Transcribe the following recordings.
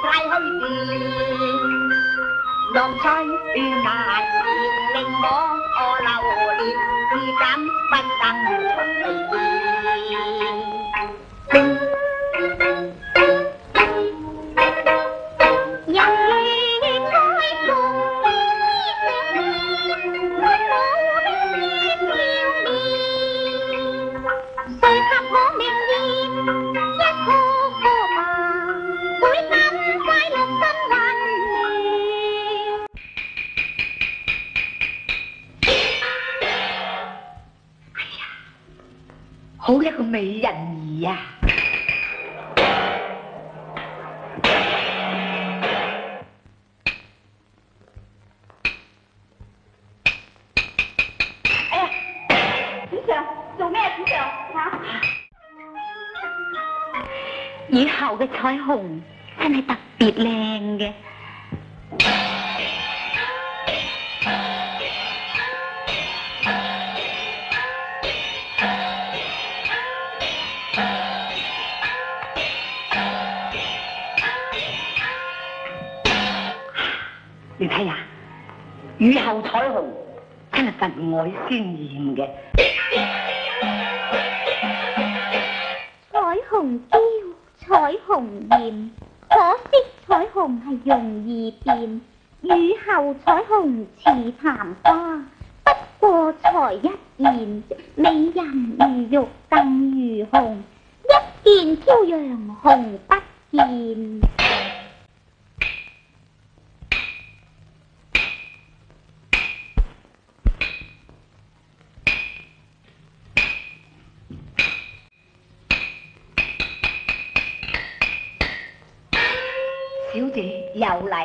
太虛變，浪吹那時令我流連，至今不能好一個美人兒啊！哎呀，主上做咩？主上嚇！以後嘅彩虹真係特別靚嘅。你睇下，雨後彩虹真係分外鮮豔嘅。 彩虹嬌，彩虹豔，可惜彩虹係容易變，雨後彩虹似曇花。不過才一現，美人如玉更如紅，一見飄揚紅不見。 小姐又嚟，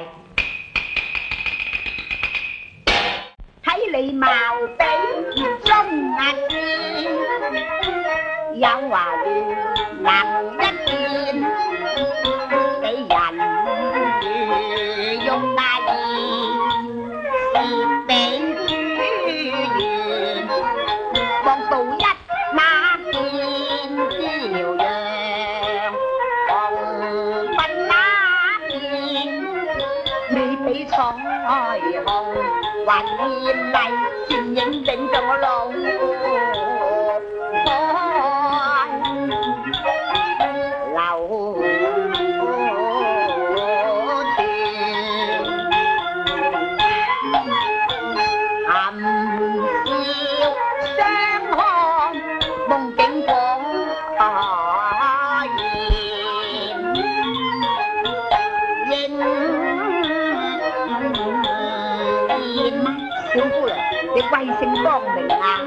睇你貌比月中見，有話能一見，俾人用大言是比主言，望到一那見朝陽，紅粉比彩虹還豔麗，倩影整像我浪流泉，含笑相看，夢境廣小姑娘，你貴姓光明啊？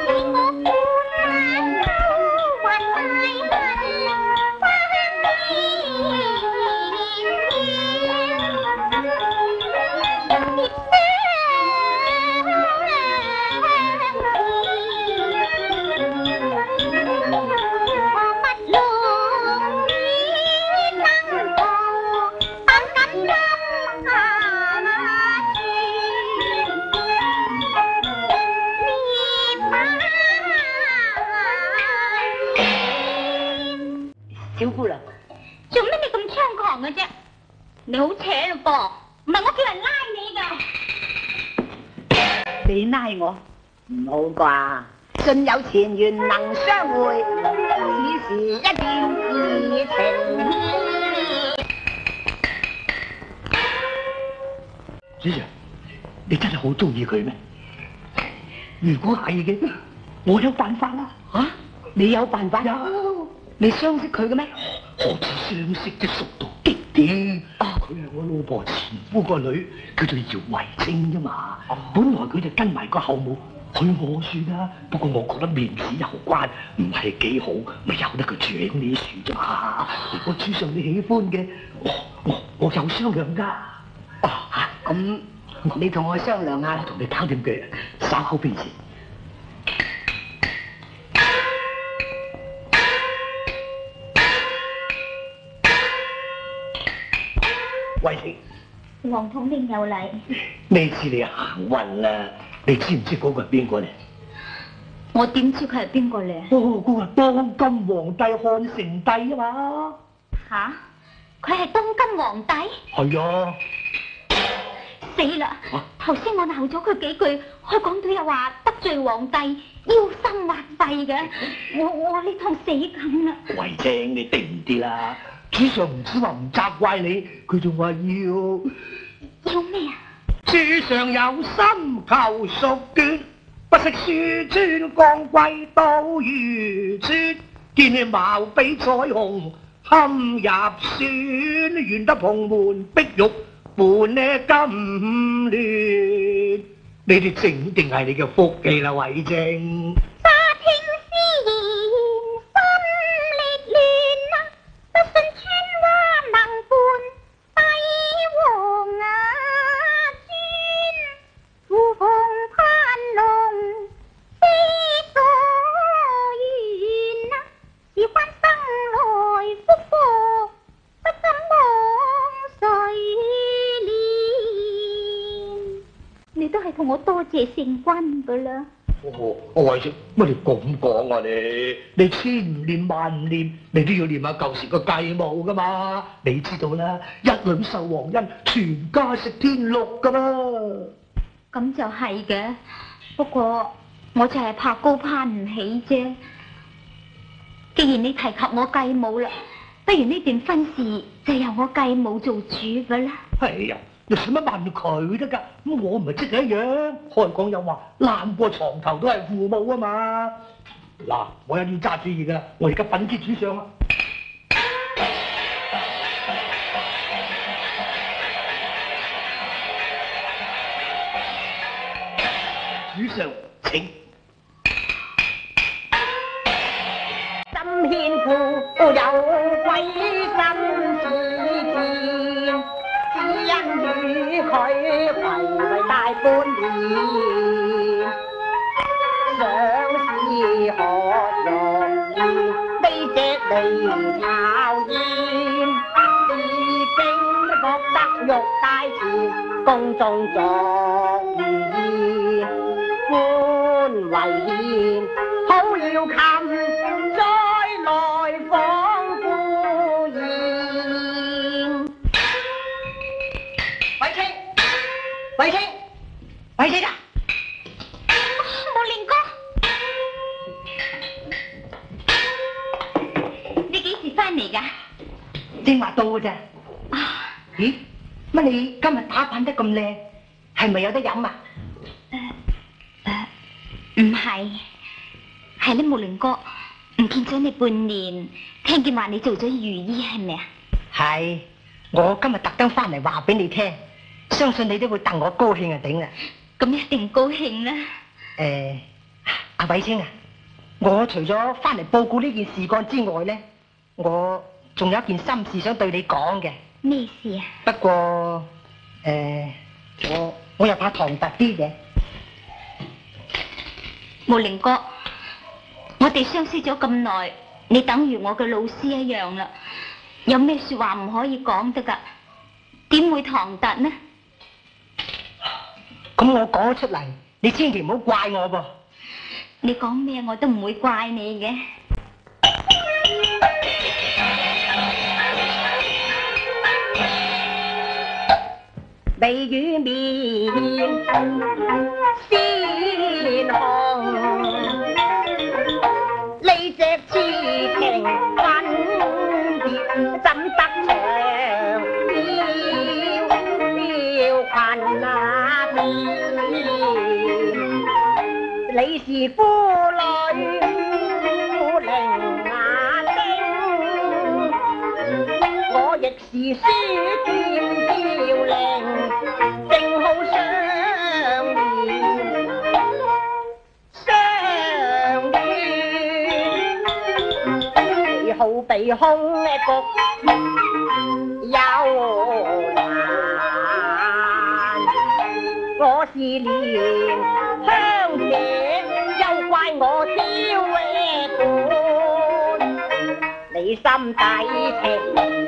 小姑娘， 做咩你咁猖狂嘅啫？你好扯咯噃，唔係我叫人拉你㗎。 你拉我？唔好啩，信有前緣能相會，此時一見自情意。 主席，你真係好中意佢咩？如果係嘅，我有辦法啦。 嚇？你有辦法？ 有。 你相識佢嘅咩？ 何止相識嘅，熟到極點。佢係我老婆前夫個女，叫做姚慧清啫嘛。本來佢就跟埋個後母去我算啦，不過我覺得面子有關，唔係幾好，咪由得佢住喺呢處啫嘛。如果主上你喜歡嘅，我有商量㗎。 咁你同我商量下， 我同你搞掂嘅，稍後便是。慧清， 黃統領有禮。 呢次你行運啦，你知唔知嗰個係邊個咧？ 我點知佢係邊個咧？ 嗰個係當今皇帝漢成帝啊嘛。 吓？ 佢係東金皇帝？ 係啊。 死啦！頭先我鬧咗佢幾句，佢講到又話得罪皇帝，腰生挖肺嘅，我呢趟死梗啦！ 慧晶，你定啲啦！主上唔止話唔責怪你，佢仲話要咩啊？ 主上有心求淑眷，不識書尊降貴到如尊，見你貌比彩虹堪入選，願得蓬門碧玉伴呢金鑾，你哋整定係你嘅福氣啦，慧晶。 沙聽詩言心烈亂啊，不信川蛙能伴帝王啊尊，呼鳳攀龍思所願啊，事關生來福禍，不敢妄垂憐。你都係同我多謝聖君噶啦。 慧晶，乜你咁講啊你千唔念萬唔念，你都要念下舊時個繼母噶嘛？你知道啦，一女受皇恩，全家食天祿噶嘛。 咁就係嘅，不過我就係怕高攀唔起啫。既然你提及我繼母啦，不如呢段婚事就由我繼母做主噶啦。 係呀，你使乜問佢得㗎？咁我唔係即係一樣。開講有話，爛過床頭都係父母啊嘛。嗱，我有要揸主意㗎啦，我而家稟知主上啊。主上請。 心獻父有歸心似箭，只因與佢為大半年，想是何容易？呢隻離巢燕，已經覺得玉帶前，宮中作意官為獻，好要擒再來訪孤燕。慧清，慧清，慧清啊！ 冇練哥，你幾時翻嚟㗎？ 正話到㗎咋？ 啊， 咦？乜你今日打扮得咁靚，係咪有得飲啊？ 唔係，係咧，木蓮哥，唔見咗你半年，聽見話你做咗御醫係咪啊？ 係，我今日特登翻嚟話俾你聽，相信你都會戥我高興啊頂啦。 咁一定高興啦。 阿慧清啊，我除咗翻嚟報告呢件事幹之外咧，我仲有一件心事想對你講嘅。 咩事啊？ 不過我又怕唐突啲嘅。 木蓮哥，我哋相識咗咁耐，你等於我嘅老師一樣啦。有咩說話唔可以講得噶？點會唐突呢？ 咁我講咗出嚟，你千祈唔好怪我噃。 你講咩我都唔會怪你嘅。 眉與面鮮紅，呢隻痴情粉蝶怎得長腰裙啊你是婦女伶牙丁，我亦是書劍標靈，正好相遇，你好比空局有難，我是連香姐又怪我挑半，你心底情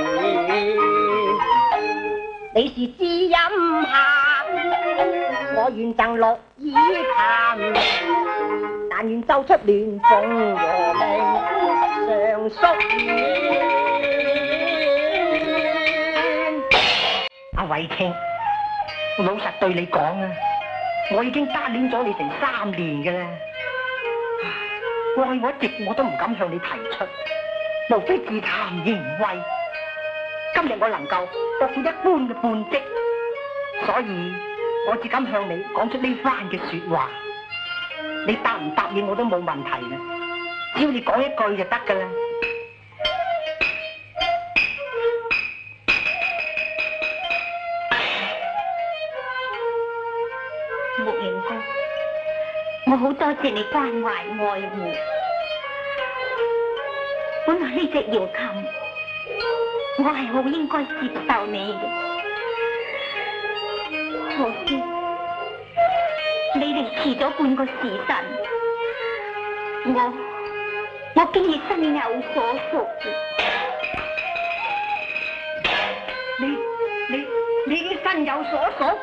你是知音客，我願贈綠衣琴，但願奏出鸞鳳和鳴，常宿語。 偉清，我老實對你講啊，我已經單戀咗你成3年㗎啦。過去我一直我都唔敢向你提出，無非自慚形穢。今日我能夠獲到一般嘅半職，所以我只敢向你講出呢番嘅說話。你答唔答應我都冇問題啦，只要你講一句就得㗎啦。 木靈哥，我好多謝你關懷愛護。本來呢隻瑤琴，我係好應該接受你嘅，可惜你哋遲咗半個時辰，我竟然身有所屬。 你已經身有所屬？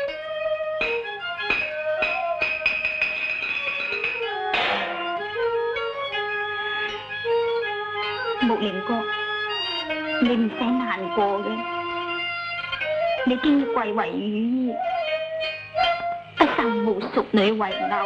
木靈哥，你唔使難過嘅，你經已貴為羽衣，不受無淑女為偶，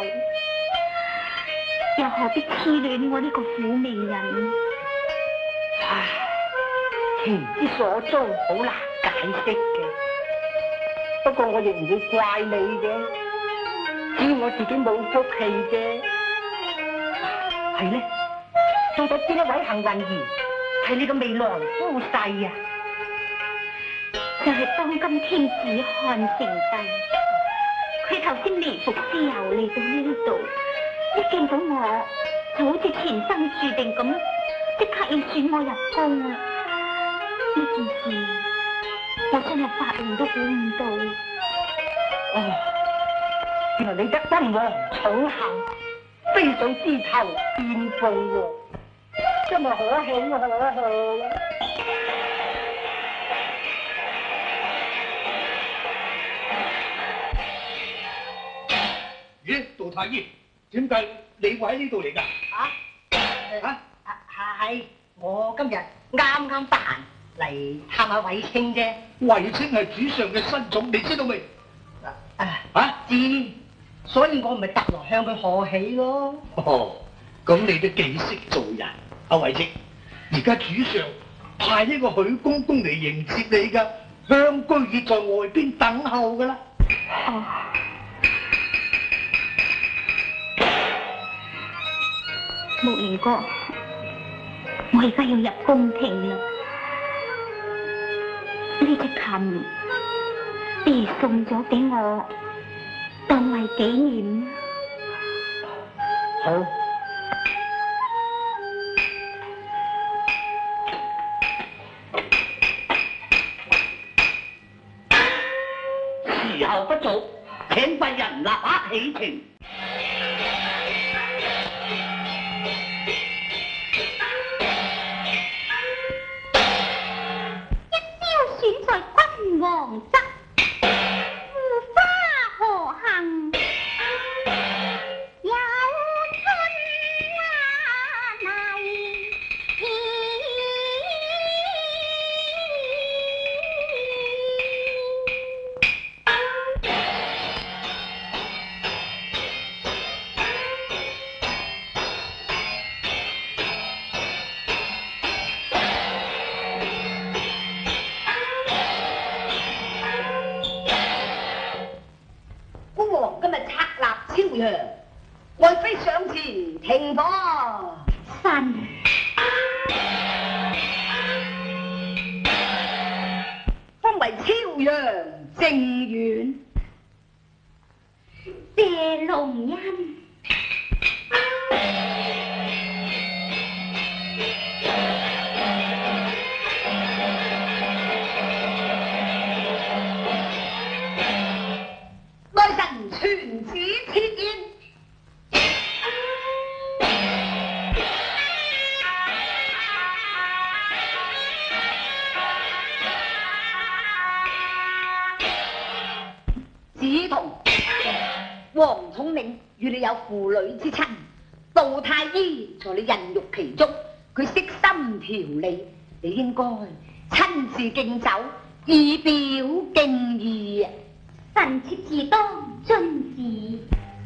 又何必痴戀我呢個苦命人？ 唉，情之所鍾好難解釋嘅，不過我亦唔會怪你嘅，只要我自己冇福氣啫。係咧。到底邊一位幸運兒係你嘅未來夫婿啊？ 就係當今天子漢成帝，佢頭先微服私遊嚟到呢度，一見到我就好似前生注定咁，即刻要選我入宮啊！呢件事我真係發夢都估唔到。 哦，原來你得君王寵幸，飛上枝頭變鳳凰。真係可喜可賀啊！ 咦，杜太醫，點解你會喺呢度嚟㗎？ 係我今日啱啱得閒嚟探下偉清啫。 偉清係主上嘅新寵，你知道未？ 知，所以我咪特來向佢賀喜咯。 哦，咁你都幾識做人。阿偉清，而家主上派呢個許公公嚟迎接你㗎，香居已在外邊等候㗎啦。 哦，木靈哥，我而家要入宮廷啦。呢隻琴你送咗俾我，當為紀念。 好。 時候不早，請貴人立刻起程。 一朝選在君王側，護花何幸有春麗。 孤王今日策立朝陽，愛妃上前停火。 神封為朝陽正院。 謝龍恩。 愛臣傳旨設宴。子同，王統領與你有父女之親，杜太醫在你孕育其中，佢悉心調理，你應該親自敬酒， 以表敬意。 臣妾自當遵旨。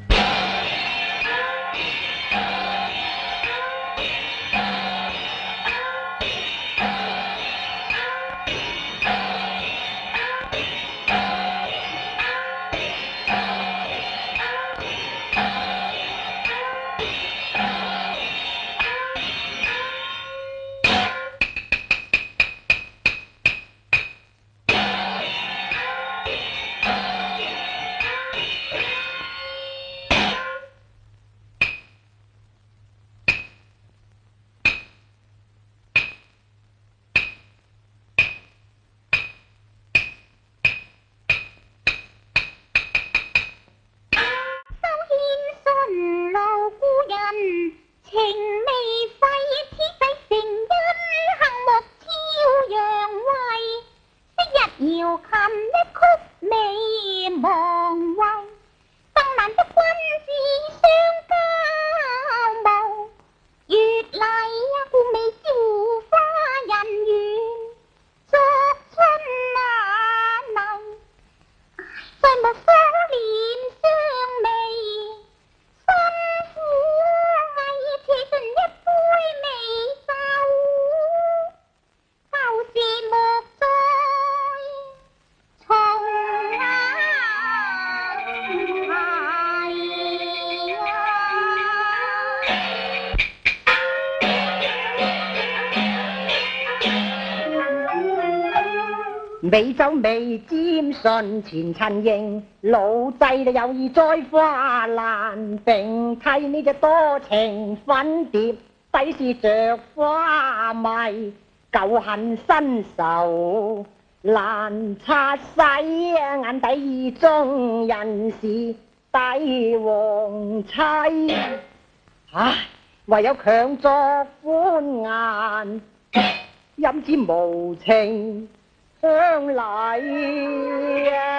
美酒未沾唇前陳認，老製就有意栽花蘭，並替呢隻多情粉蝶，底是着花迷，舊恨新仇難擦洗，眼底意中人是帝王妻，唉，唯有強作歡顏，陰之無情相禮啊！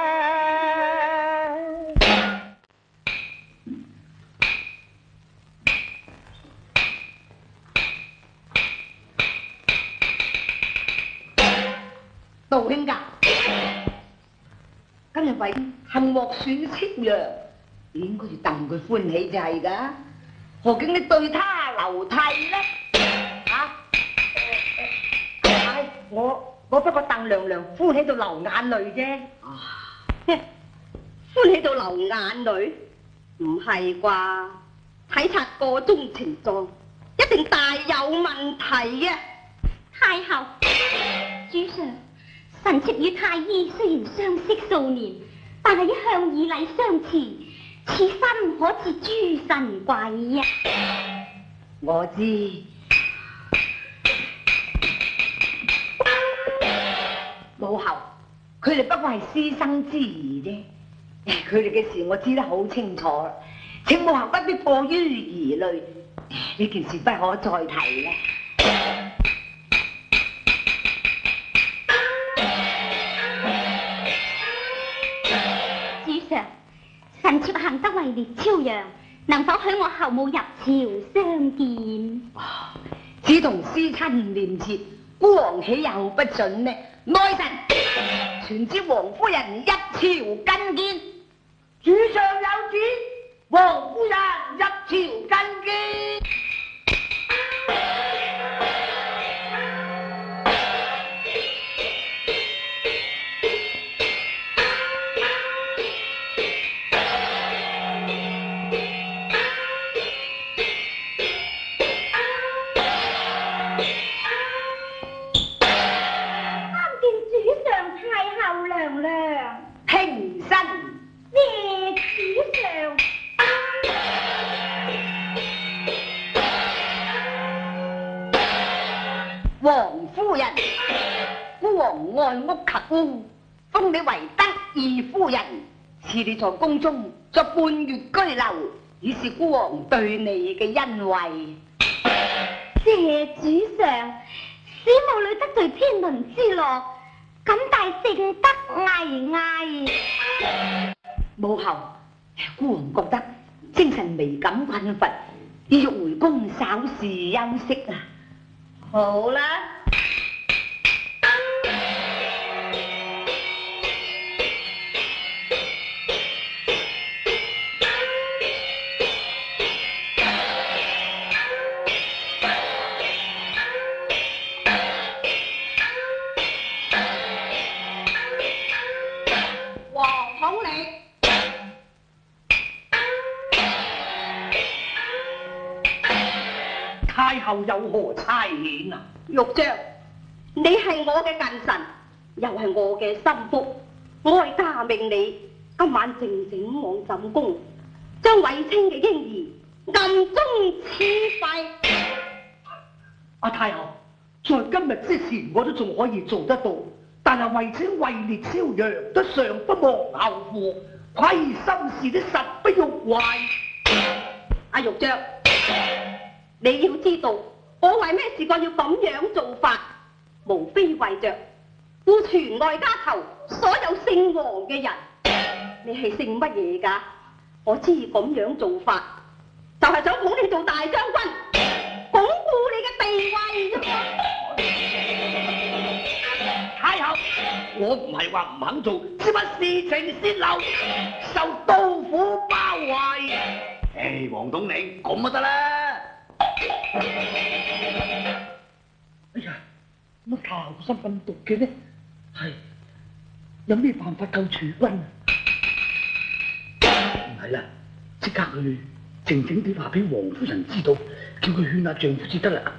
杜兄噶，今日為幸獲選戚娘，你應該要戥佢歡喜就係噶，何竟你對他流涕呢？ 啊！我不過鄧娘娘歡喜到流眼淚啫。 歡喜到流眼淚？唔係啩？體察個中情狀，一定大有問題嘅。 太后，主上，臣妾與太醫雖然相識數年，但係一向以禮相持，此身可似諸神鬼呀！ 我知。母后，佢哋不過係師生之誼啫，佢哋嘅事我知得好清楚，請母后不必過於疑慮，呢件事不可再提啦。 主上，臣妾行得位列超揚，能否許我後母入朝相見？ 只同私親念切，孤王豈有不准呢？內臣傳旨王夫人入朝覲見。 主上有旨，王夫人入朝覲見。 平身， 謝主上。 王夫人，孤王愛屋及烏，封你為得意夫人，賜你在宮中作半月居留，以示孤王對你嘅恩惠。 謝主上，使母女得罪天倫之樂，感大聖德巍巍。 母后，孤王覺得精神微感困乏，意欲回宮稍事休息啊。好啦。 後有何差遣啊？ 玉章，你係我嘅近臣，又係我嘅心腹，我係加命你今晚靜靜往朕宮，將衛青嘅嬰兒暗中賜廢。 阿太后，在今日之前我都仲可以做得到，但係衛青位列朝陽，都上不忘後父，虧心事都實不欲壞。 阿玉章，你要知道，我為咩事幹要咁樣做法？無非為着顧全外家頭所有姓王嘅人。你係姓乜嘢㗎？我知咁樣做法，就係想捧你做大將軍，鞏固你嘅地位啫嘛。 太后，我唔係話唔肯做，只不事情泄漏，受刀斧包圍。唉，黃統領咁就得啦。哎呀，乜太后心咁毒嘅呢？係，有咩辦法救儲君啊？唔係啦，即刻去靜靜地話俾王夫人知道，叫佢勸下丈夫至得啦。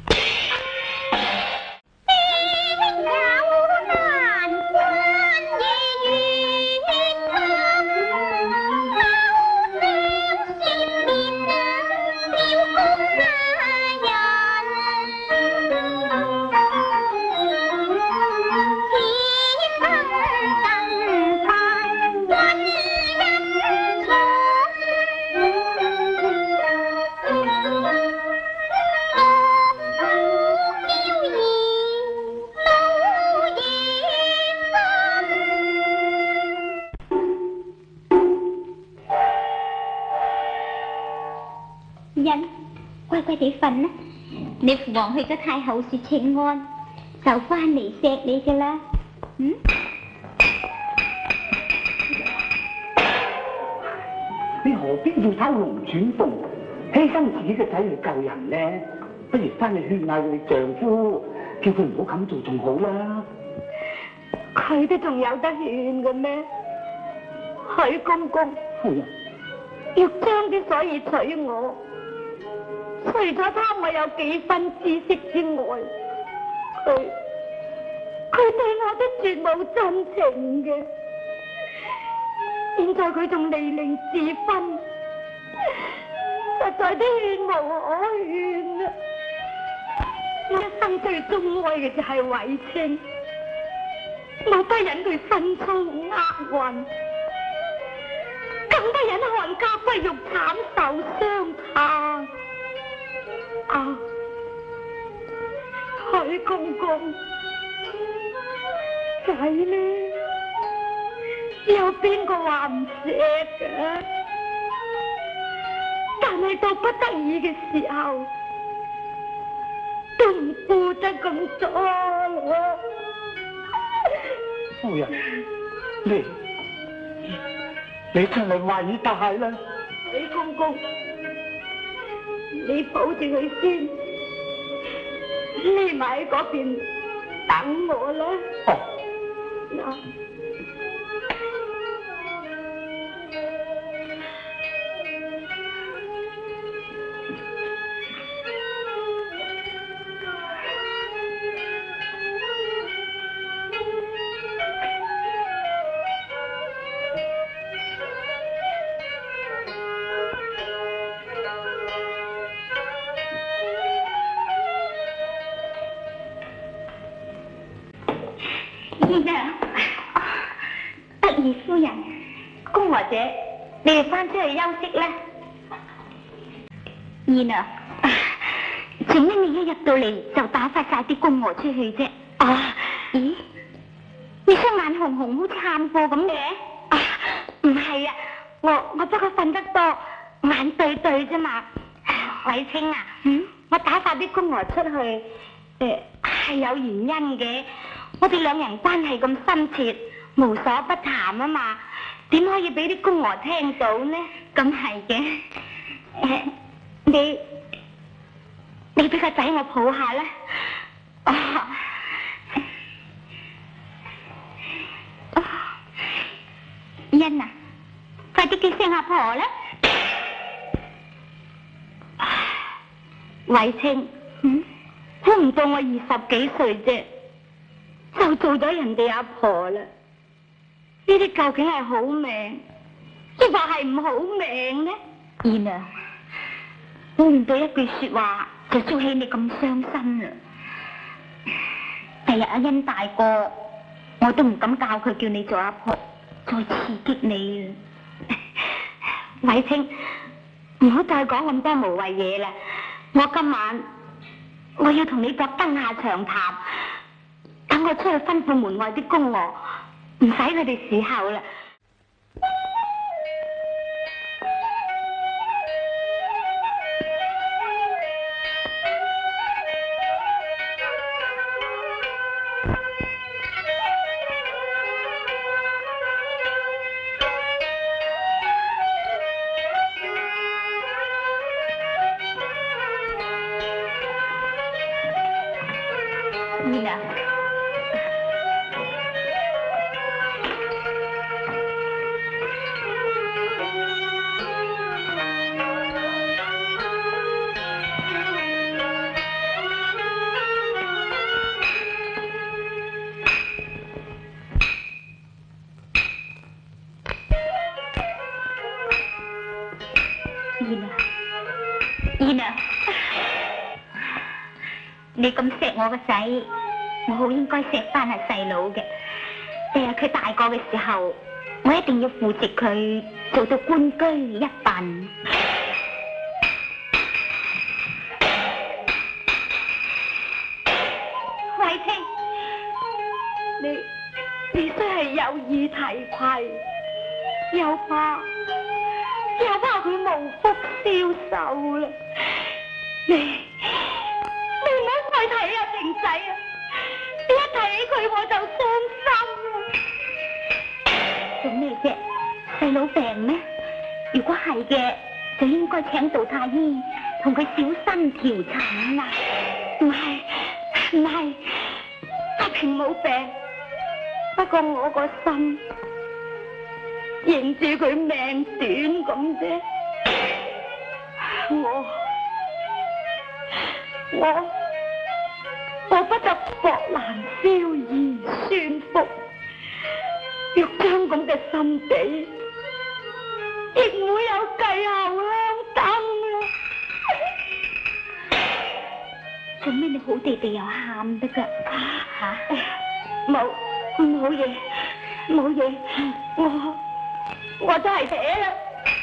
乖乖地瞓啦，你父王去咗太后說請安，就翻嚟錫你噶啦。嗯？ 你何必要偷龍轉鳳，犧牲自己嘅仔去救人呢？不如翻去勸下你丈夫，叫佢唔好咁做仲好啦。 佢都仲有得勸嘅咩？許公公， 夫人， 玉章之所以娶我，除咗貪我有幾分知識之外，佢對我都絕冇真情嘅。現在佢仲離離自婚，實在都勸無可勸啦。我一生最鍾愛嘅就係衛青，我不忍佢身操厄運，更不忍看家不育慘受傷殘。啊，許公公，仔呢？有邊個話唔捨嘅？但係到不得已嘅時候，都唔顧得咁多咯。 夫人，你真係偉大啦！ 許公公，你抱住佢先，匿埋喺嗰邊等我啦。嗱。 得意夫人，公和姐，你哋翻出去休息啦。二娘，做咩你一入到嚟就打發晒啲公娥出去啫？啊，咦，你雙眼紅紅好似喊過咁嘅？啊，唔係啊，我不過瞓得多，眼對對啫嘛。偉青啊，我打發啲公娥出去，係有原因嘅。我哋兩人關係咁深切，無所不談啊嘛，點可以俾啲公娥聽到呢？咁係嘅。你俾個仔我抱下啦。欣啊，快啲叫聲阿婆啦。偉青， 估唔到我20幾歲啫，就做咗人哋阿婆啦。呢啲究竟係好命，抑或係唔好命呢？燕啊，估唔到一句說話就招起你咁傷心啦。第日阿欣大個，我都唔敢教佢叫你做阿婆，再刺激你啦。偉清，唔好再講咁多無謂嘢啦。我今晚我要同你作燈下長談，等我出去吩咐門外啲宮娥，唔使佢哋侍候啦。燕啊，燕啊，你咁錫我個仔，我好應該錫翻係細佬嘅。第日佢大個嘅時候，我一定要扶植佢做到官居一品。慧清，你雖係有意提攜，又怕佢無福消受啦。你唔好再睇阿晴仔啊！一睇起佢我就傷心啦。做咩啫？細佬病咩？如果係嘅，就應該請杜太醫同佢小心調診啦。唔係，阿平冇病，不過我個心認住佢命短咁啫。我不得博蘭消兒宣福，若將咁嘅心地，亦唔會有繼後香燈啦。做咩你好地地又喊得噶？吓？冇嘢，我真係寫啦。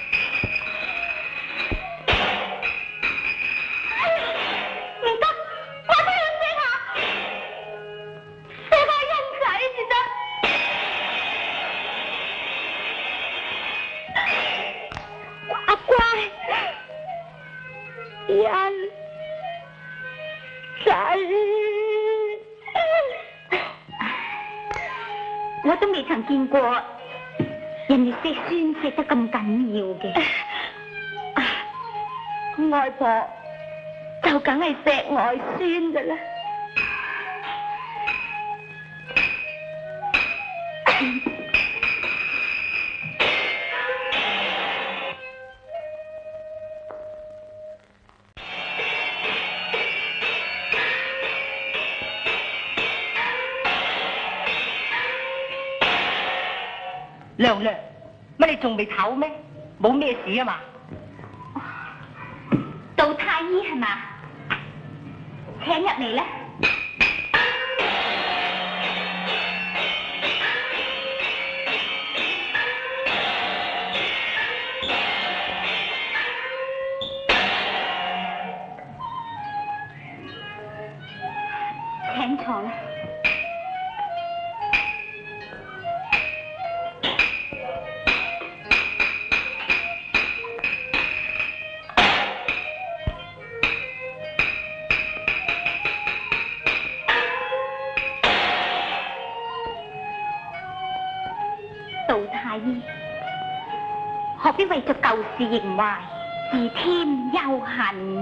我都未曾見過人哋錫孫錫得咁緊要嘅。外婆就梗係錫外孫噶啦。 娘娘，乜你仲未唞咩？冇咩事啊嘛？ 杜太醫係嘛？請入嚟啦。請坐啦。何必為咗舊事形懷，自添憂恨？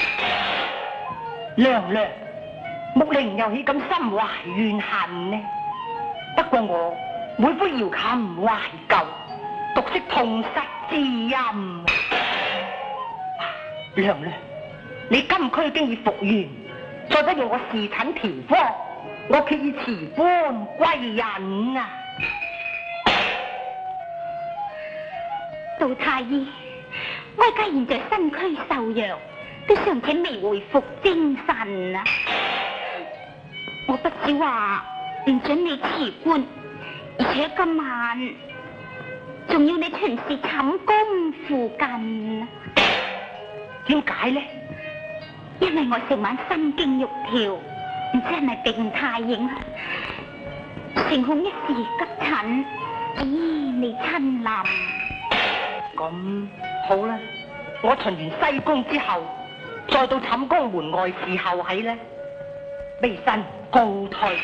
娘娘，木靈又豈敢心懷怨恨呢？不過我每呼瑤琴懷舊，獨識痛失知音。娘娘，你今區經已復原， 再不如我侍診田方，我決意辭官歸隱啊！ 杜太醫，哀家現在身軀瘦弱，都尚且未恢復精神啊！我不止話唔准你辭官，而且今晚仲要你巡視寢宮附近啊！ 點解呢？ 因為我成晚心驚肉跳，唔知係咪病態影響，成恐一時急診，咦，你親臨。 咁好啦，我巡完西宮之後，再到寢宮門外侍候喺呢，微臣告退。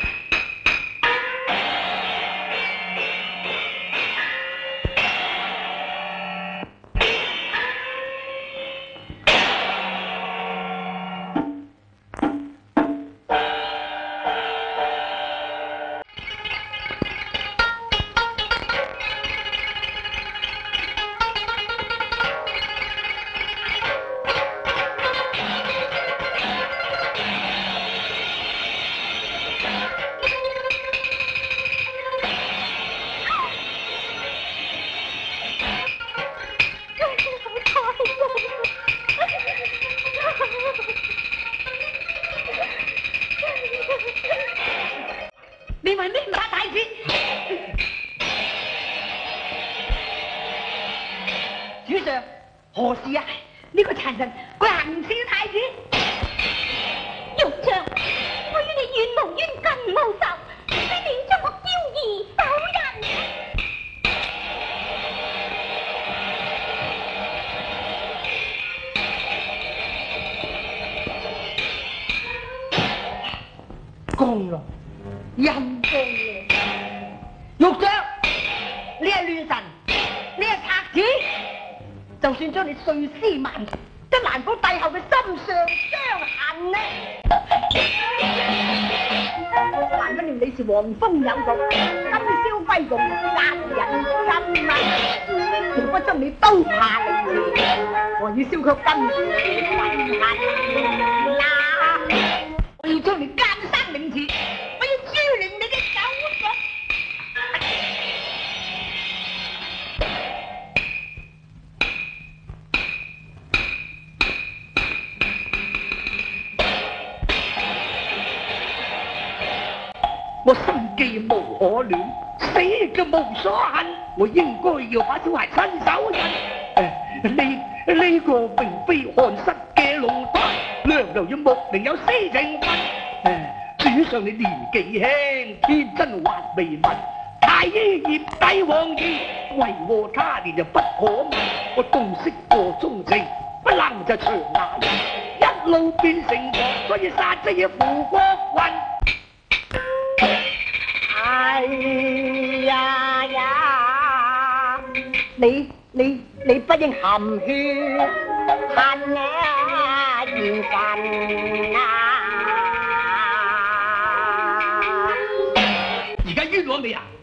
你為咩唔殺太子？主上，何事啊？呢個殘人佢行刺太子。 玉將，我與你冤無冤，近無仇，你亂將我招兒手人。 公咯， 陰公嘅，玉將，你係亂神，你係賊子，就算將你碎屍萬段，都難保帝後嘅心上傷痕呢。還不了你是黃蜂有毒，今宵揮動殺人心啊！若不將你刀下凌遲，我要燒卻根樹遺恨啦！我要將你監生凌遲，我要誅凌你嘅手腳。我心既無可戀，死亦無所恨，我應該要把小孩親手印。呢個並非寒室嘅龍胎，娘娘與木靈有私情分。主上你年紀輕，天真還未聞，太醫葉帝王義，為禍他年就不可問。我洞悉個忠情，不能就長牙人，一路變成狂，所以殺隻要扶國運。哎呀呀！你不應含血恨啊元神啊！ 而家冤枉你啊！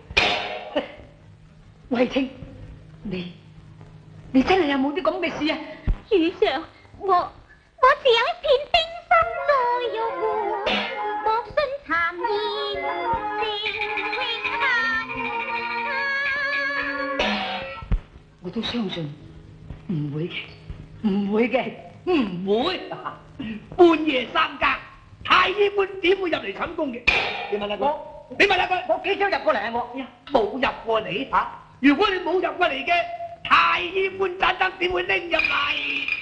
慧清，你真係有冇啲咁嘅事啊？ 主上，我只有一片冰心在玉壺，莫信讒言成永恨。 我都相信唔會嘅，唔會嘅，唔會。 半夜三更，太醫官點會入嚟寢宮嘅？你問下佢，你問下佢， 我幾早入過嚟啊？我冇入過嚟嚇。如果你冇入過嚟嘅，太醫官盞燈點會拎入嚟？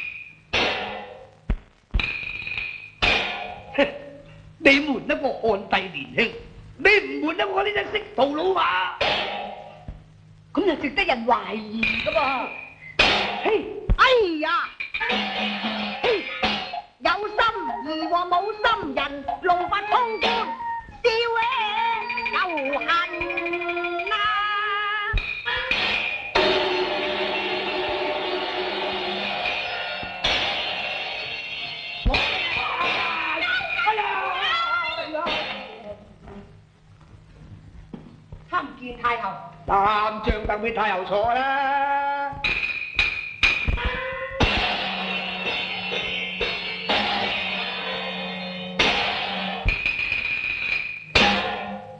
你瞞得我漢帝年輕，你唔瞞得我呢隻色屠老馬。 咁就值得人懷疑噶噃。嘿，哎呀，嘿，有心兒和冇心人，龍拔通官，笑嘅又恨啊！參見太后。 三張凳俾太后坐啦。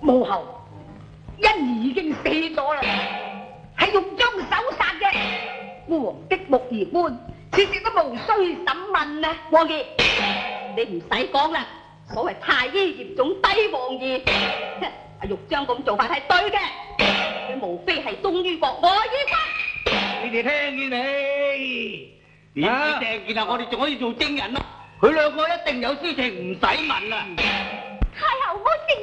母后，欣兒已經死咗啦，係用將手殺嘅。孤王的木兒官，次次都無需審問啊！王爺，你唔使講啦，所謂太醫嚴重低王爺，阿玉章咁做法係對嘅，佢無非係忠於國愛於君。 你哋聽見未？點知聽見啊？我哋仲可以做證人咯。佢兩個一定有私情，唔使問啦。 太后，我承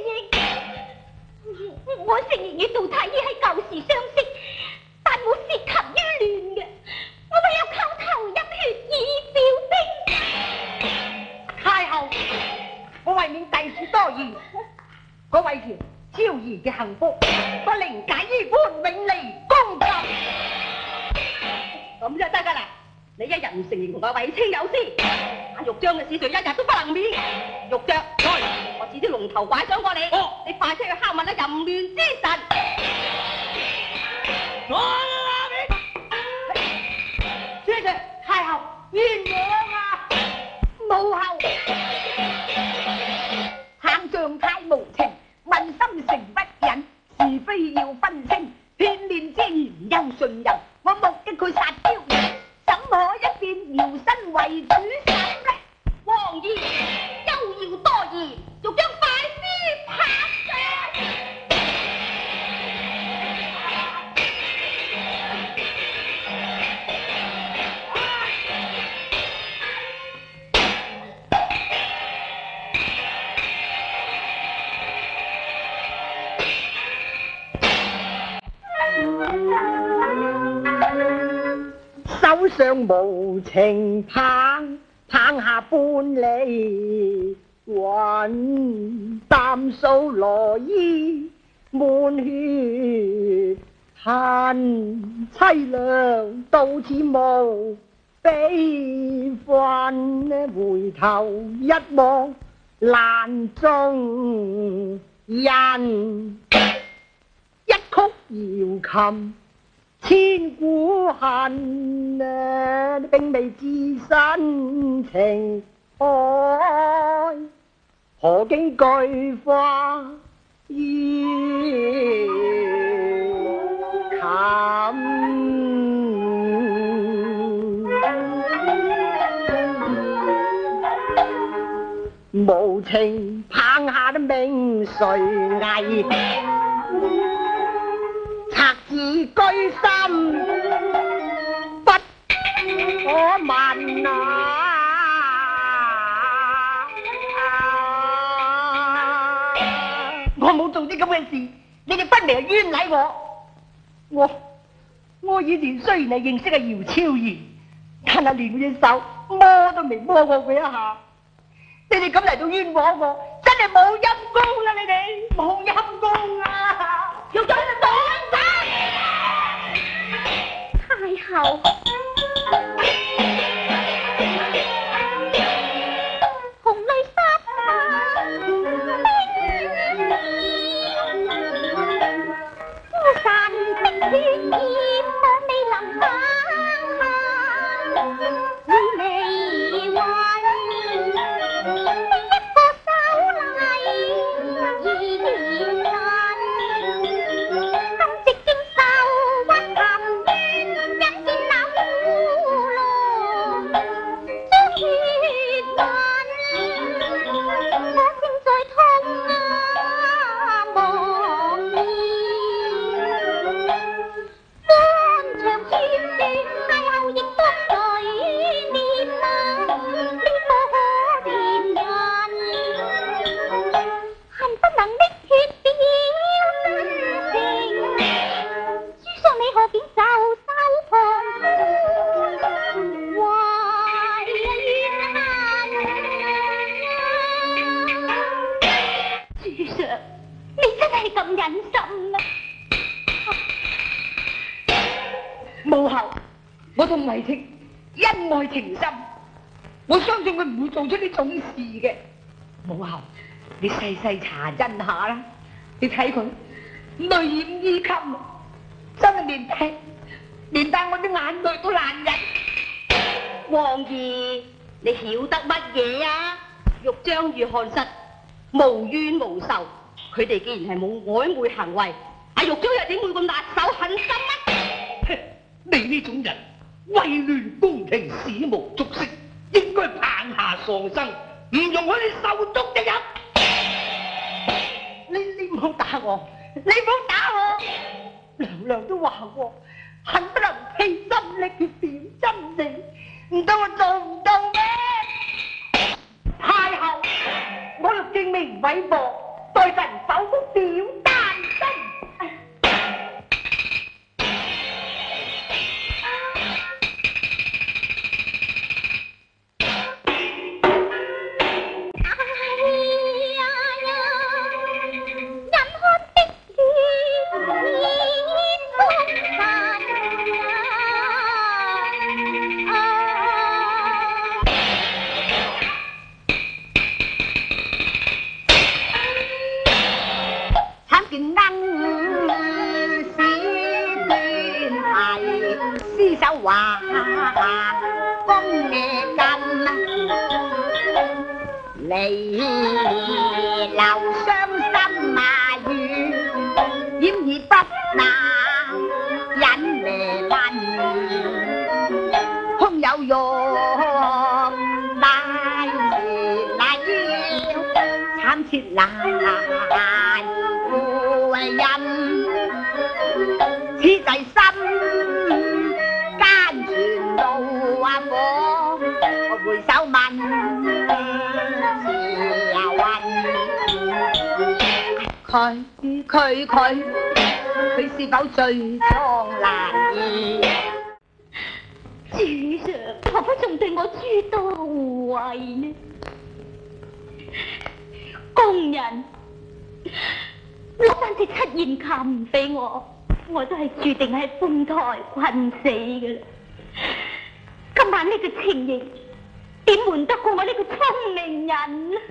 認你杜太醫喺舊時相識，但冇涉及於亂嘅，我唯有叩頭入血以表兵。 太后，我為免弟子多疑，我為條超兒嘅幸福，我寧解於官永離公堂。咁就得㗎啦！你一日唔承認同阿衛青有私，阿玉章嘅事上一日都不能免。玉章，我指啲龍頭拐杖過你，你快啲去拷問阿淫亂之神。主上，太后冤枉啊！母后，行將太無情，問心誠不忍，是非要分清，騙亂之言又信任，我目擊佢殺雕。怎可一變搖身為主神呢？王爺休要多疑，欲將快啲拍上。手上無情棒，棒下半里雲，淡素羅衣滿血痕，凄涼到似無悲憤。回頭一望欄中人，一曲瑤琴千古恨啊！並未置身情愛，何經巨花於琴？無情棒下的命誰危？賊自居心不可問啊！我冇做啲咁嘅事，你哋分明係冤枉我。我以前雖然係認識阿姚超兒，但係連佢隻手摸都未摸過佢一下。你哋咁嚟到冤枉我，真係冇陰功啦！你哋冇陰功啊！要將你哋綁死！ 太后，紅淚濕孤神的血染，我未能放下，會離魂。 母后，我同衛青恩愛情深，我相信佢唔會做出呢種事嘅。母後，你細細查真下啦，你睇佢淚染衣襟，真係連帶我啲眼淚都難忍。王爺，你曉得乜嘢啊？玉章如磐石，無怨無仇， 佢哋既然係冇曖昧行為，阿玉珠又點會咁辣手狠心啊？ 你呢種人為亂宮廷，史無足惜，應該棒下喪生，唔容許你受足一日。 你唔好打我，你唔好打我！娘娘都話過，恨不能披心瀝血點真情，唔通我做唔到咩？太后，我要證明韋婆對人手工表單身。話公你咁離流傷心埋怨，掩而不能忍離問，空有玉帶那腰，慘切難負任，此際心我回首問佢是否最裝難意？ 主上，何不仲對我諸多護衛呢？工人攞翻隻七弦琴俾我，我都係注定喺風台困死㗎啦。今晚呢個情形，點瞞得過我呢個聰明人呢？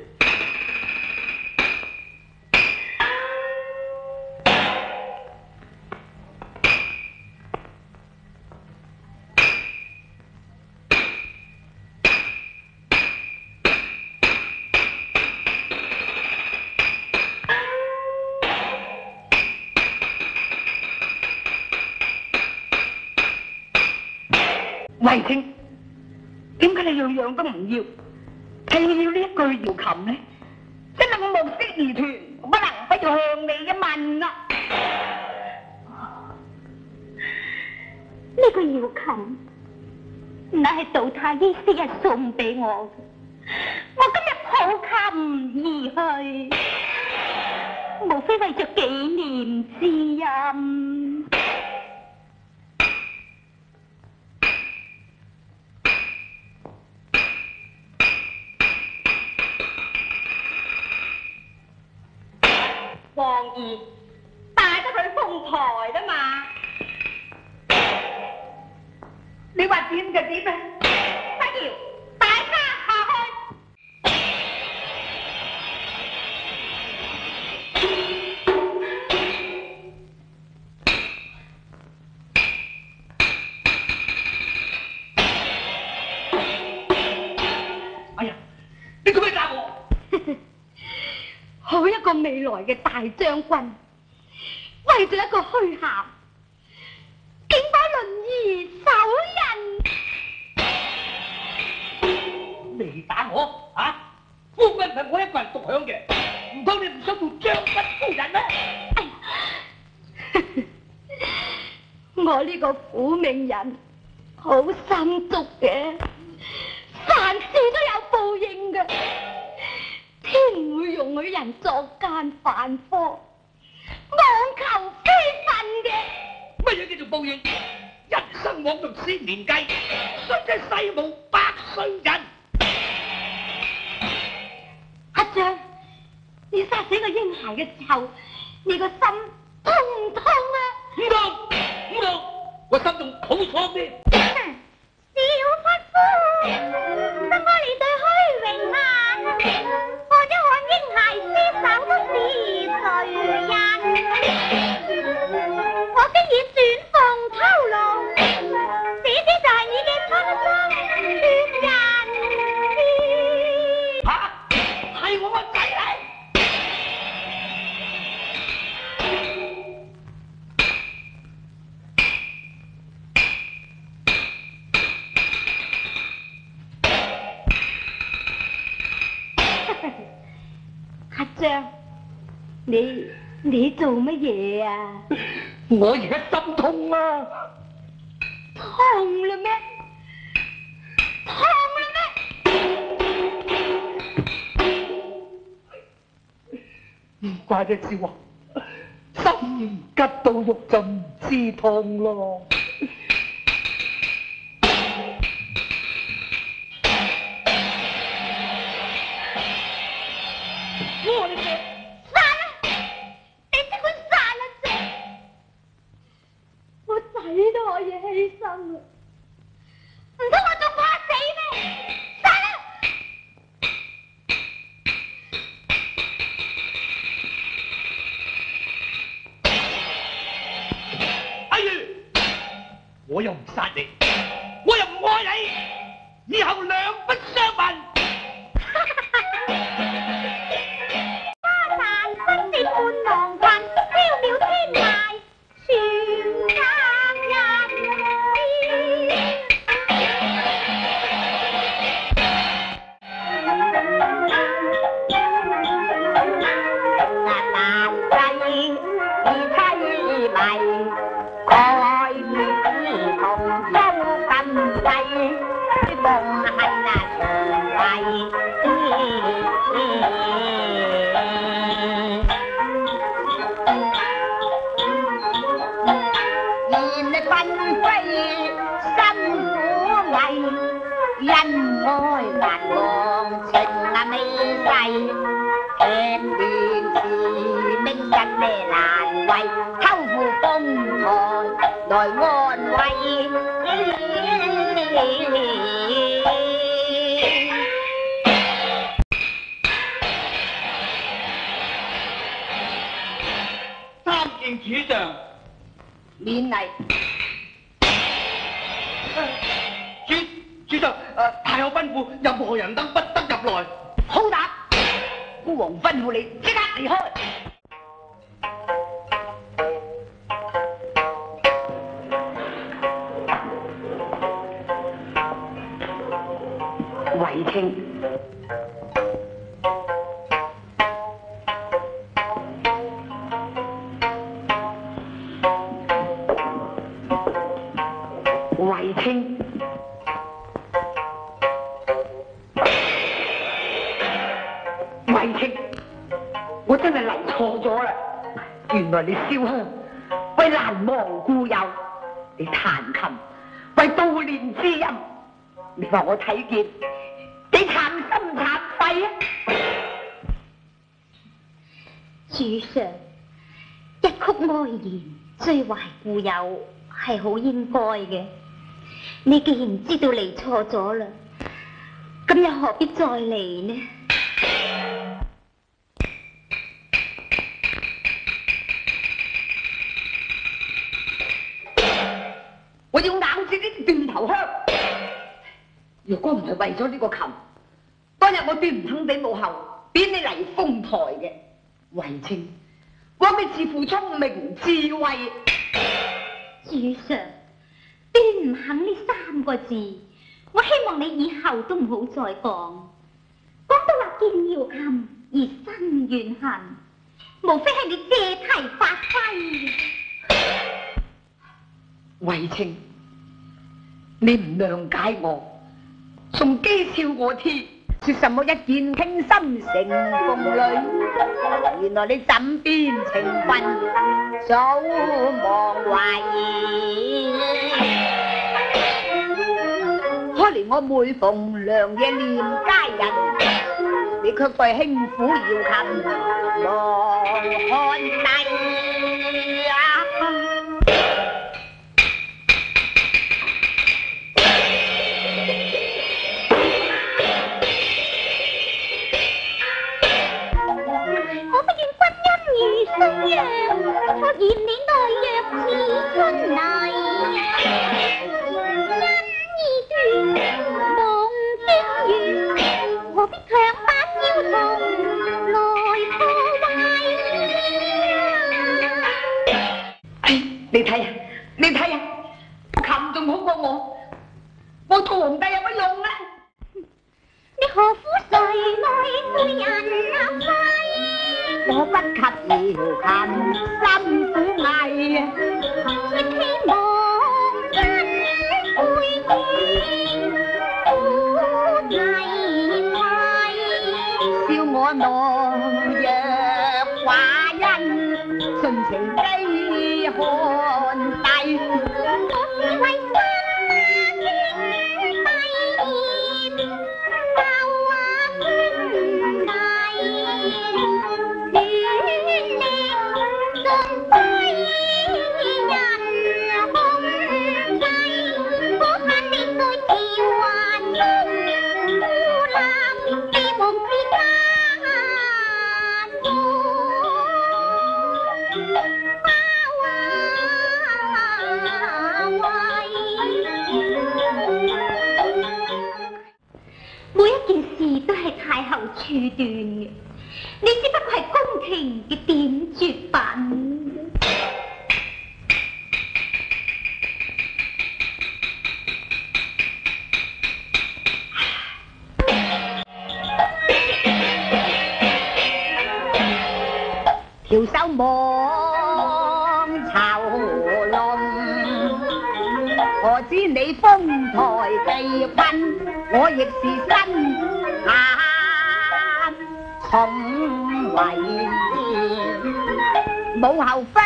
慧清，點解你樣樣都唔要，係要呢一句瑤琴呢？真係我無師而團，不能不要向你一問啊！ 呢個瑤琴乃係杜太醫昔日送俾我嘅，我今日抱琴而去，無非為咗紀念之恩。 王兒帶得佢封台啦嘛，你話點就點啊！不如大家下去。 哎呀，你做咩打我？ 好一個未來嘅大將軍，為咗一個虛銜，竟把輪兒手人。 你打我啊！夫君唔係我一個人獨享嘅，唔通你唔想做將軍夫人咩？ 我呢個苦命人好心足嘅，凡事都有報應嘅。天唔會容許人作奸犯科、妄求非分嘅。 乜嘢叫做報應？人生枉用千年計，信係世無百歲人。 阿將，你殺死個嬰孩嘅時候，你個心痛唔痛啊？ 唔痛，唔痛，我心仲好爽啲。 小匹夫，得我你對虛榮眼。嬰孩屍首都是誰人？我經已轉鳳偷龍，死者就係你嘅親生血人。 嚇，係我個仔嚟！ 相，你做乜嘢啊？ 我而家心痛啊！ 痛啦咩？痛啦咩？ 唔怪得之話，心急到肉就唔知痛咯。 我哋殺啦！你即管殺啦啫！我仔都可以犧牲啦，唔通我仲怕死咩？殺啦！ 哎呀，我又唔殺你，我又唔愛你，以後兩不相聞。 分地半狼群，飄渺天涯，全家人。難世而凄迷，愛與同舟近世，夢係那長圍。因愛難忘情美世，劇亂時明日咩難為，偷負風台來安慰。 參見主上， 免禮。 主上，太后吩咐，任何人等不得入來。 好打！孤王吩咐你即刻離開。 衛青，衛青。衛青，我真係嚟錯咗啦！原來你燒香為難忘故友，你彈琴為悼念知音，你話我睇見幾慘心慘肺啊！ 主上，一曲哀言追懷故友係好應該嘅。你既然知道嚟錯咗啦，咁又何必再嚟呢？ 我要咬住呢啲斷頭香。若果唔係為咗呢個琴，當日我斷唔肯俾母后貶你嚟封台嘅。衛青，我咪自負聰明智慧。 主上，斷唔肯呢3個字，我希望你以後都唔好再講。講到話見瑤琴而生怨恨，無非係你借題發揮。 衛青，你唔諒解我，仲譏笑我添，說什麼一見傾心成鳳侶，原來你枕邊情分早忘懷。可憐我每逢良夜念佳人，你卻對輕撫瑤琴忘看低啊！生陽，我嫌你內弱似春泥，因意斷夢驚遠，何必強把妖童來破壞？ 你睇下，你睇下，琴仲好過我做皇帝有乜用啊？ 你何苦誰來負人啊？ 不及瑤琴心苦藝， 亦希望真會見苦泥慧， 笑我懦弱寡恩，盡情悲看低。 我為心經閉念，就話天地，權力盡歸人控制，可怕的對調還中，孤立地亡之間每一件事都係太后處斷嘅，你只不過係宮廷嘅點綴品。 條手網囚籠，何知你風台被困，我亦是身陷重圍。母后妃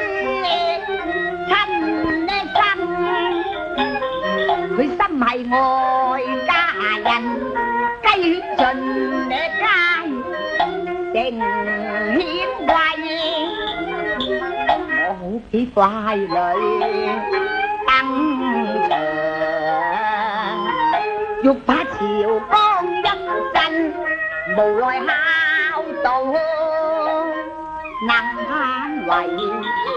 親心，佢心係外家人，雞血盡你街，成顯貴。我好幾塊裏登場，欲把朝綱一陣，無奈孝道能為。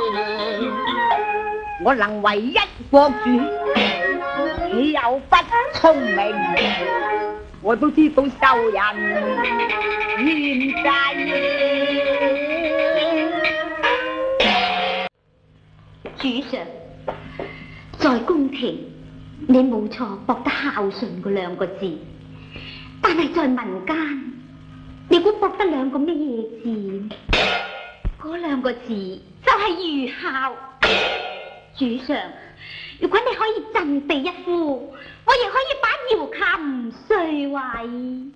我能為一國主，豈有不聰明？我都知道受人獻計。 主上，在宮廷你冇錯博得孝順嗰兩個字，但係在民間，你估博得兩個乜嘢字？嗰兩個字就係愚孝。主上，如果你可以振臂一呼，我亦可以把瑤琴碎毀。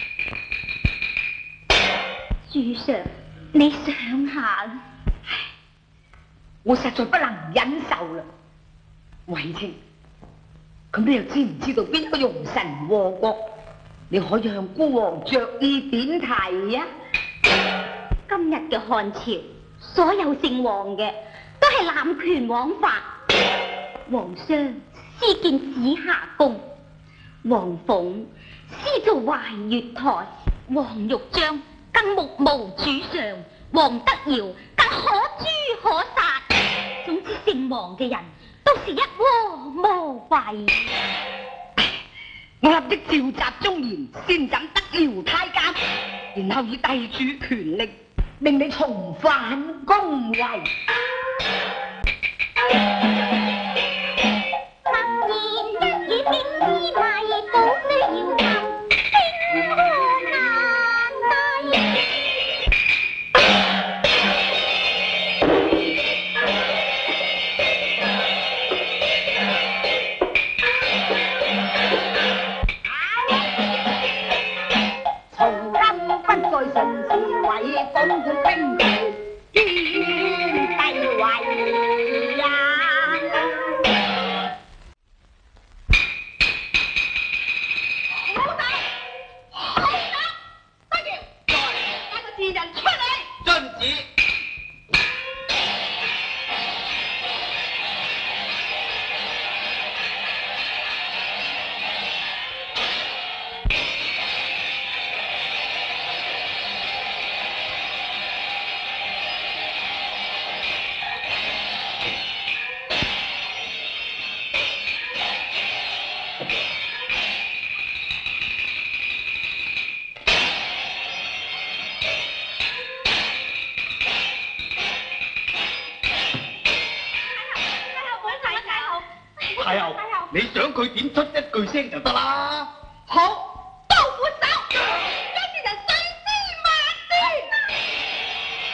主上，你想下啦。 我實在不能忍受啦，慧清，咁你又知唔知道邊個容臣禍國？你可以向孤王着意點題啊！ 今日嘅漢朝，所有姓王嘅都係濫權枉法。皇商私建紫霞宮，王鳳私造壞月台，王玉章更目無主上，王德堯更可誅可殺。總之姓王嘅人都是一窩魔廢。 我立即召集忠言，先斬德堯太監，然後以帝主權力令你重返宮位。 默然一語便知謎，保需要求，星空難抵。 鞏固兵權，天地為呀！好打，好打！德堯，來，帶個智人出嚟。遵旨。 太后，你想佢點出一句聲就得啦。 好，刀斧手，將啲人碎屍萬段。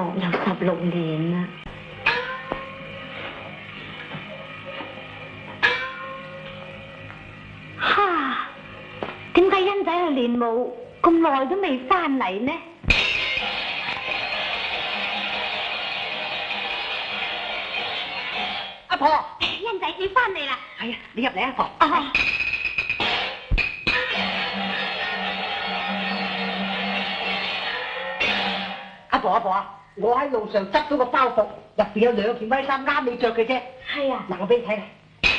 有16年啦。哈，點解欣仔去練武咁耐都未翻嚟呢？ 阿婆， 欣仔你翻嚟啦？ 係啊，你入嚟阿婆。 啊！ 阿婆，我喺路上執到個包袱，入邊有2件威衫啱你着嘅啫。 係啊。 嗱，我俾你睇啦。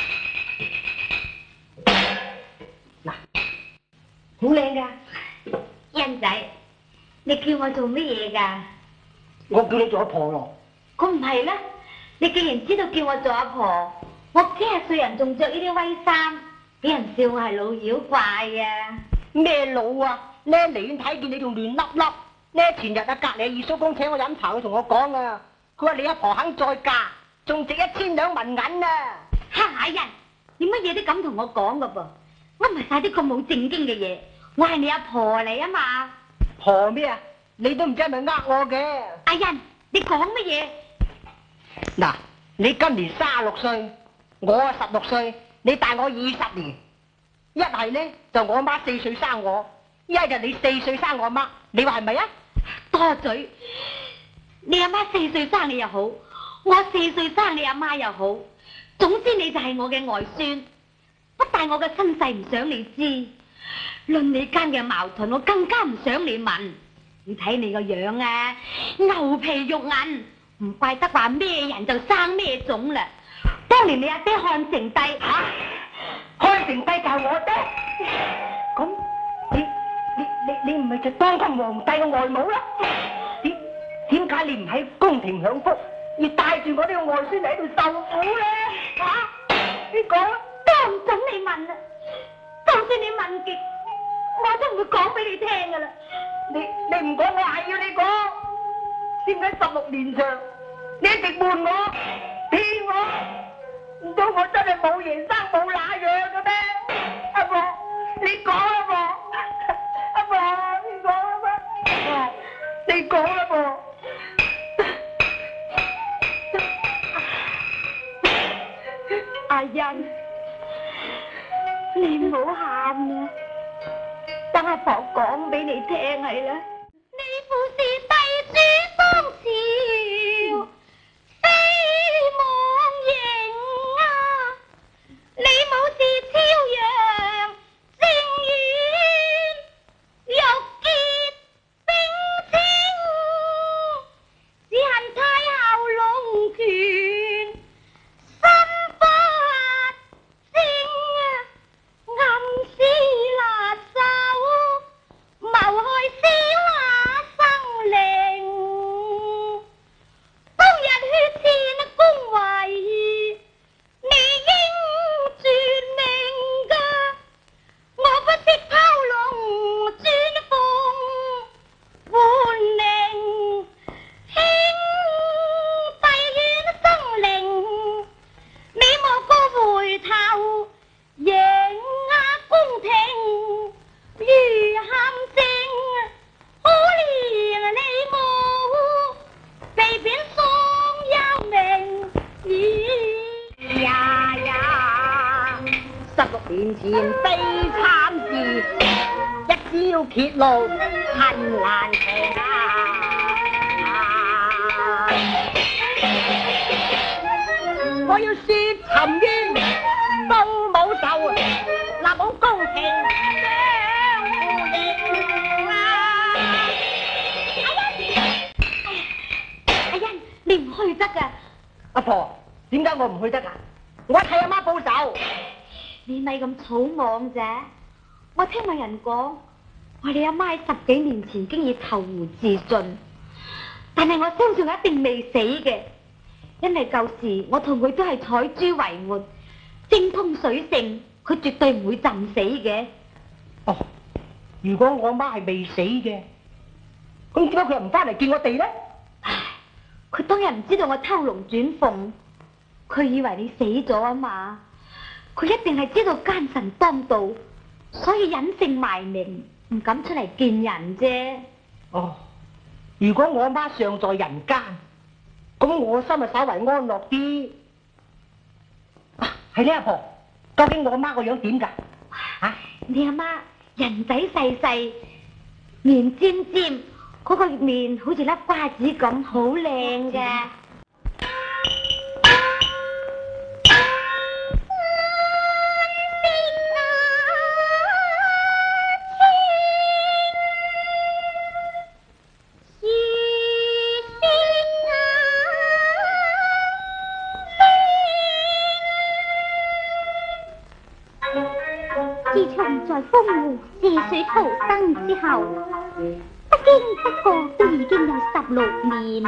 嗱，好靚噶。 欣仔，你叫我做乜嘢㗎？ 我叫你做阿婆咯。 咁唔係啦，你既然知道叫我做阿婆，我幾廿歲人仲着呢啲威衫，俾人笑我係老妖怪啊！ 咩老啊？呢離遠睇見你仲亂粒粒。呢前日啊，隔離二叔公請我飲茶，佢同我講啊，佢話你阿婆肯再嫁，仲值1000兩銀銀啊！ 嚇人！你乜嘢都敢同我講㗎噃？我唔係晒啲咁冇正經嘅嘢，我係你阿婆嚟啊嘛！ 婆咩啊？你都唔知係咪呃我嘅？ 阿欣，你講乜嘢？ 嗱，你今年36歲，我16歲，你大我20年。一係呢，就我媽4歲生我，一係就你4歲生我媽，你話係咪啊？ 多嘴！你阿媽4歲生你又好，我4歲生你阿媽又好，總之你就係我嘅外孫。不但我嘅身世唔想你知，論你間嘅矛盾，我更加唔想你問。你睇你個樣啊，牛皮肉韌，唔怪得話咩人就生咩種啦。當年你阿爹漢成帝嚇， 漢成帝就係我爹，咁你唔係就當個皇帝嘅外母啦？點解你唔喺宮廷享福，要帶住我呢個外孫嚟喺度受苦咧？嚇，你講都唔准你問啦，就算你問極，我都唔會講俾你聽噶啦。 你唔講，我係要你講。點解16年上，你一直瞞我、騙我？唔通我真係冇爺生冇乸養嘅咩？阿婆，你講阿婆，阿婆，你講阿婆，你講阿婆。 阿欣，你唔好喊啦，等阿婆講俾你聽係啦。你父是帝主當朝，非妄認啊！你母是超陽正院，玉潔冰清，只恨太后龍權心不正啊！暗施辣手，謀害小下生靈。當日血濺宮懷疑，你應絕命㗎。我不惜拋龍轉鳳，換靈兄弟願生靈。你莫過回頭迎宮廷，如陷阱，可憐你母被貶喪幽冥。 16年前悲慘事，一朝揭露恨難平啊！我要雪沉冤，報母仇，立好公平相互認啊！ 阿欣，你唔去得㗎。 阿婆，點解我唔去得啊？我替阿媽報仇。 你咪咁草莽啫！我聽聞人講，話你阿媽喺10幾年前經已投湖自盡，但係我相信佢一定未死嘅，因為舊時我同佢都係採珠為活，精通水性，佢絕對唔會浸死嘅。 哦，如果我媽係未死嘅，咁點解佢又唔翻嚟見我哋呢？ 唉，佢當日唔知道我偷龍轉鳳，佢以為你死咗啊嘛。佢一定係知道奸臣當道，所以隱姓埋名，唔敢出嚟見人啫。 哦， 如果我媽尚在人間，咁我心咪稍為安樂啲。啊，係呢阿婆，究竟我媽個樣點㗎？啊， 你阿媽人仔細細，面尖尖，嗰個面好似粒瓜子咁，好靚㗎。 自從在豐湖治水逃生之後，不經不覺都已經有16年。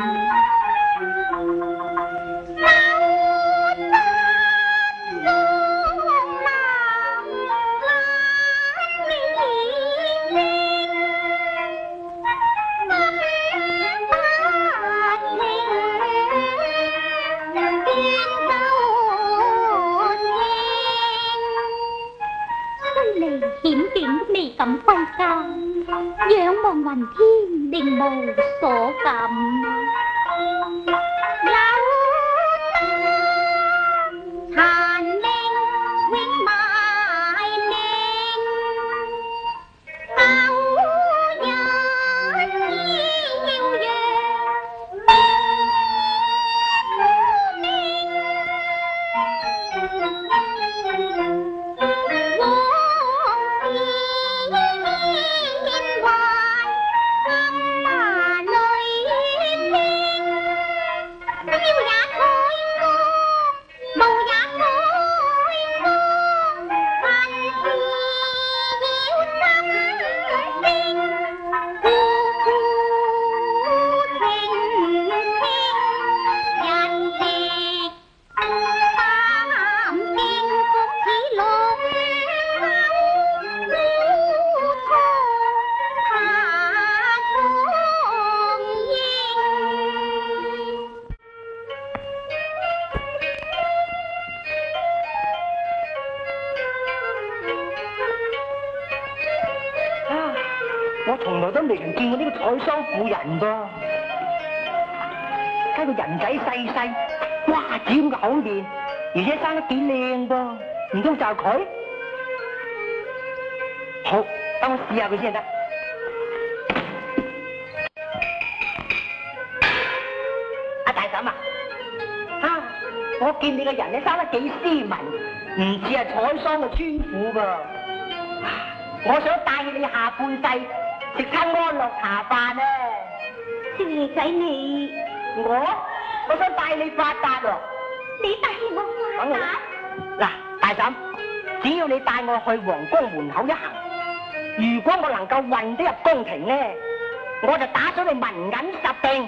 險境都未敢歸家，仰望雲天，令無所感。殘命永埋命，後人要讓我從來都未曾見過呢個彩妝婦人噃，睇個人仔細細，瓜子咁嘅口面，而且生得幾靚噃，唔通就係佢？好，等我試下佢先得。阿大嬸啊，我見你個人咧生得幾斯文，唔似係彩妝嘅村婦噃。我想帶你下半世食餐安樂茶飯啊！ 少爺仔你， 我想帶你發達喎。 你帶我發達？ 嗱，大嬸，只要你帶我去皇宮門口一行，如果我能夠運得入宮廷咧，我就打咗你文銀10錠。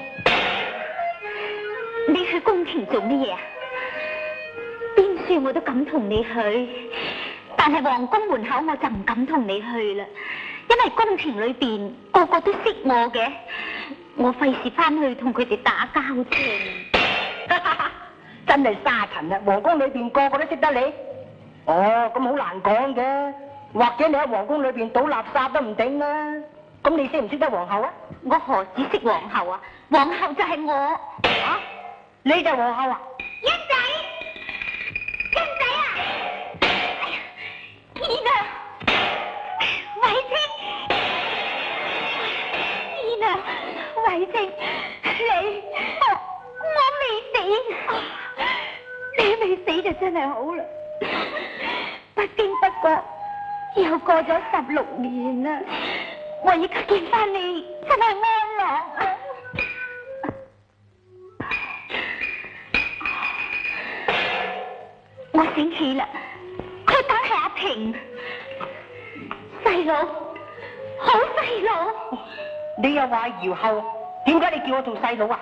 你去宮廷做乜嘢啊？邊處我都敢同你去，但係皇宮門口我就唔敢同你去啦，因為宮廷裏邊個個都識我嘅，我費事翻去同佢哋打交啫。 真係沙塵啊！皇宮裏邊個個都識得你。哦，咁好難講嘅，或者你喺皇宮裏邊倒垃圾都唔定啊。咁你識唔識得皇后啊？ 我何止識皇后啊？皇后就係我。 啊？你就係皇后啊？ 欣仔啊！燕啊，偉清，燕啊，偉清，我未死，你未死就真係好啦。不經不覺又過咗16年啦，我而家見翻你真係安樂啊！我醒起啦，佢梗係阿平，細佬，好細佬。 你又話姚后，點解你叫我做細佬啊？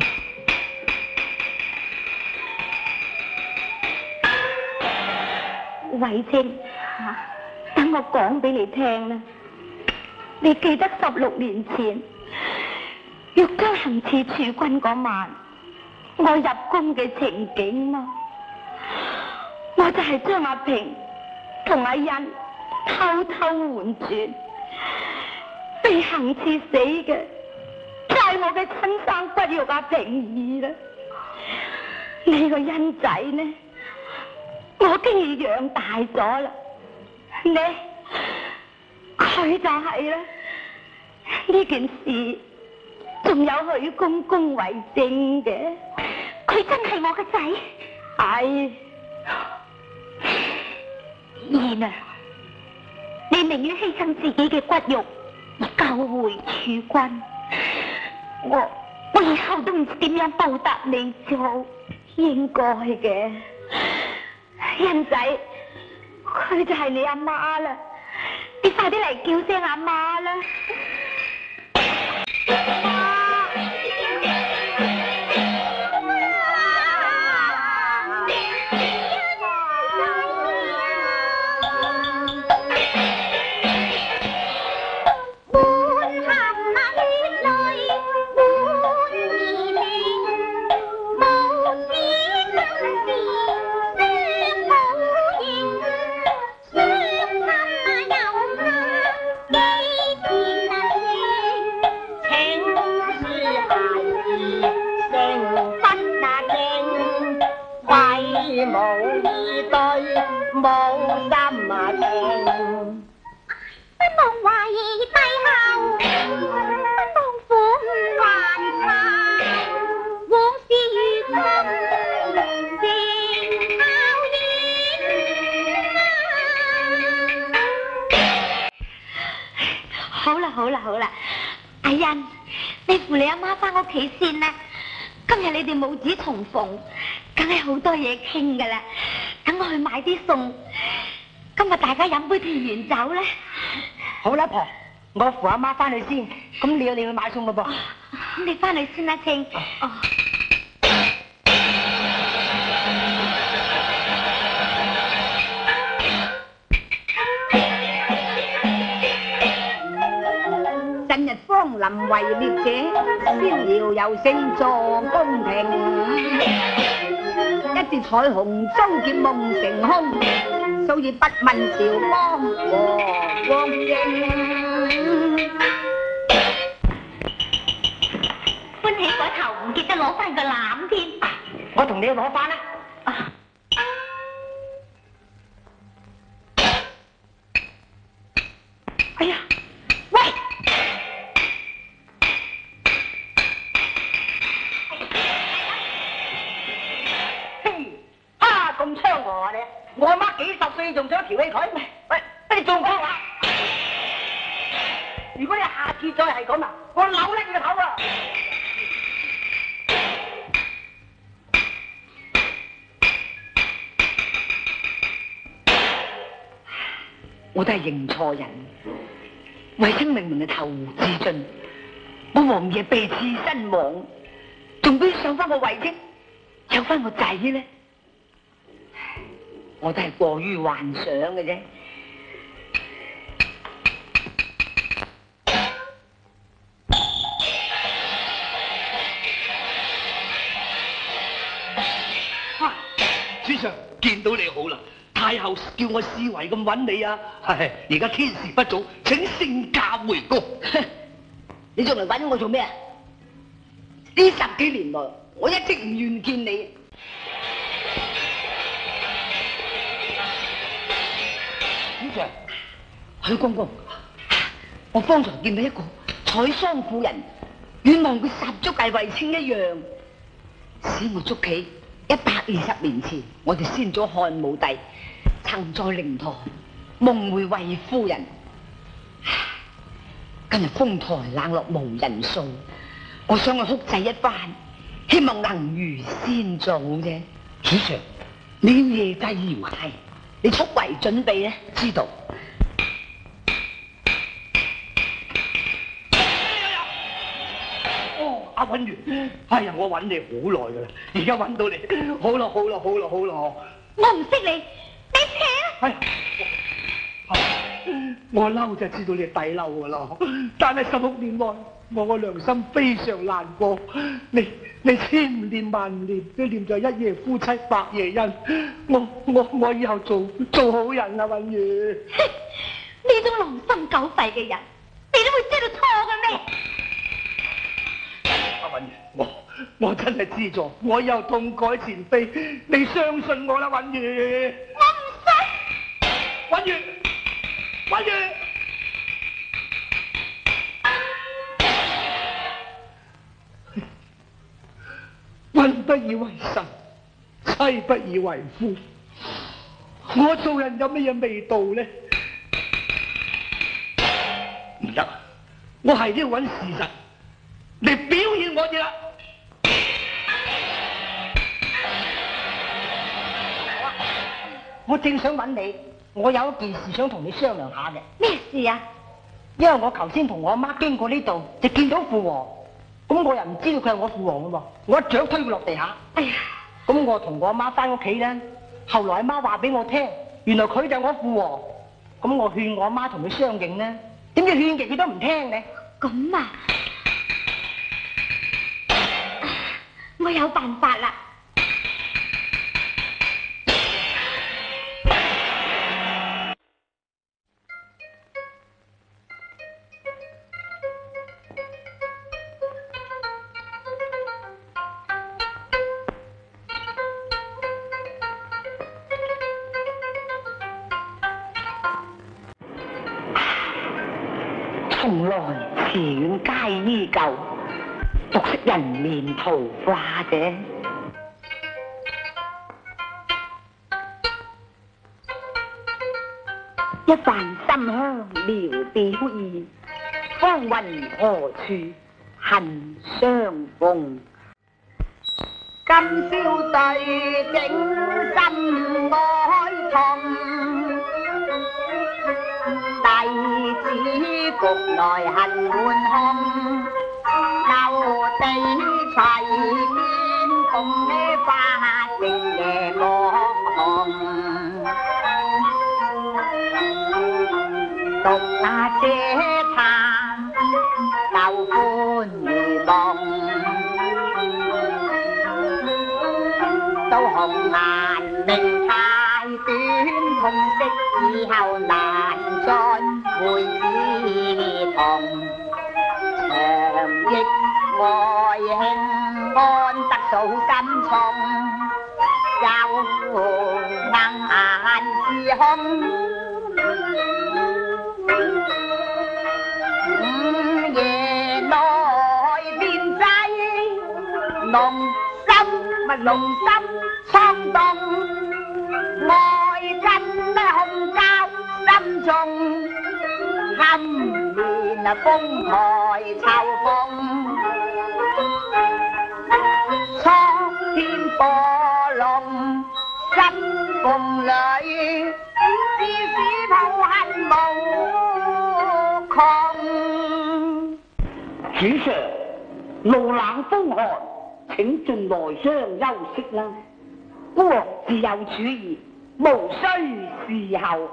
偉清，等我講俾你聽啦。你記得16年前玉江行刺駐軍嗰晚，我入宮嘅情景嗎？我就係將阿平同阿欣偷偷換轉，被行刺死嘅就係我嘅親生骨肉阿平兒啦。呢個恩仔呢，我經已養大咗啦。呢，佢就係啦。呢件事仲有許公公為證嘅，佢真係我嘅仔。係。兒啊，你寧願犧牲自己嘅骨肉而救回儲君，我以後都唔知點樣報答你做，應該嘅。恩仔，佢就係你阿媽啦，你快啲嚟叫聲阿媽啦。好啦，阿欣，你扶你阿媽翻屋企先啦。今日你哋母子重逢，梗係好多嘢傾噶啦。等我去買啲餸，今日大家飲杯田園酒啦。 好啦，婆，我扶阿媽翻去先。咁你去買餸咯噃。 咁你翻去先啦，清。 近日芳林為烈者，逍遙遊勝坐宮廷。一節彩虹終結夢成空，所以不問韶光和光陰。 歡喜個頭唔記得攞翻個籃添。 我同你攞翻啦。哎呀！喂！咁猖狂啊你！我阿媽幾十歲仲想調戲佢，喂，你仲講話？如果你下次再係咁啊，我扭甩你個頭啊！我都係認錯人，為生明明係投湖自盡，我王爺被刺身亡，仲俾上翻個位啫，有翻個仔咧。我都係過於幻想嘅啫。 主上見到你好啦，太后叫我視為咁揾你啊！係，而家天時不早，請聖駕回宮。 你仲嚟揾我做咩啊？呢10幾年來，我一直唔願見你。主上，許公公，我方才見到一個采桑婦人，願望佢殺咗魏衛青一樣，使我捉起120年前我哋先祖漢武帝曾在靈台夢會衛夫人。今日風台冷落無人訴，我想去哭祭一番，希望能如先祖啫。 主上，你要夜祭遙係， 你速為準備咧。 知道。阿允元，哎呀，我揾你好耐噶啦，而家揾到你，好啦好啦好啦好啦。 我唔識你，你扯啦！ 哎呀，我嬲就知道你係抵嬲噶啦，但係16年來，我個良心非常難過。你千念萬念都念在一夜夫妻百夜恩，我以後做好人啊，允元。 呢種狼心狗肺嘅人，你都會知道錯嘅咩？ 允如，我真係知咗，我又痛改前非，你相信我啦，允如。 我唔信。 允如，允如，君不以為臣，妻不以為夫。我做人有乜嘢味道呢？唔得，我係都要揾事實嚟表現我哋啦。 我正想揾你，我有一件事想同你商量下嘅。 咩事啊？ 因為我頭先同我阿媽經過呢度，就見到父王，咁我又唔知道佢係我父王嘅喎，我一掌推佢落地下。 哎呀， 咁我同我阿媽翻屋企咧，後來阿媽話俾我聽，原來佢就係我父王。咁我勸我阿媽同佢相認咧，點知勸極佢都唔聽嘅。 咁啊，我有辦法啦。 從來慈園皆依舊，獨惜人面桃花者。 一瓣心香聊表意，芳雲何處恨相逢？今宵對景心哀痛，弟子復來恨換空。舊地隨面共呢花正夜落紅。獨那這嘆舊歡如夢，到紅顏命太短，痛惜以後難再會之同。長憶愛卿安得數心重，又硬自空。午夜內變劑，濃心蒼動，愛根控交心中，堪面風台秋風，蒼天波浪失風裏，絲絲抱恨無窮。 主上，路冷風寒，請進內廂休息啦。 孤王自有主意，無需侍候。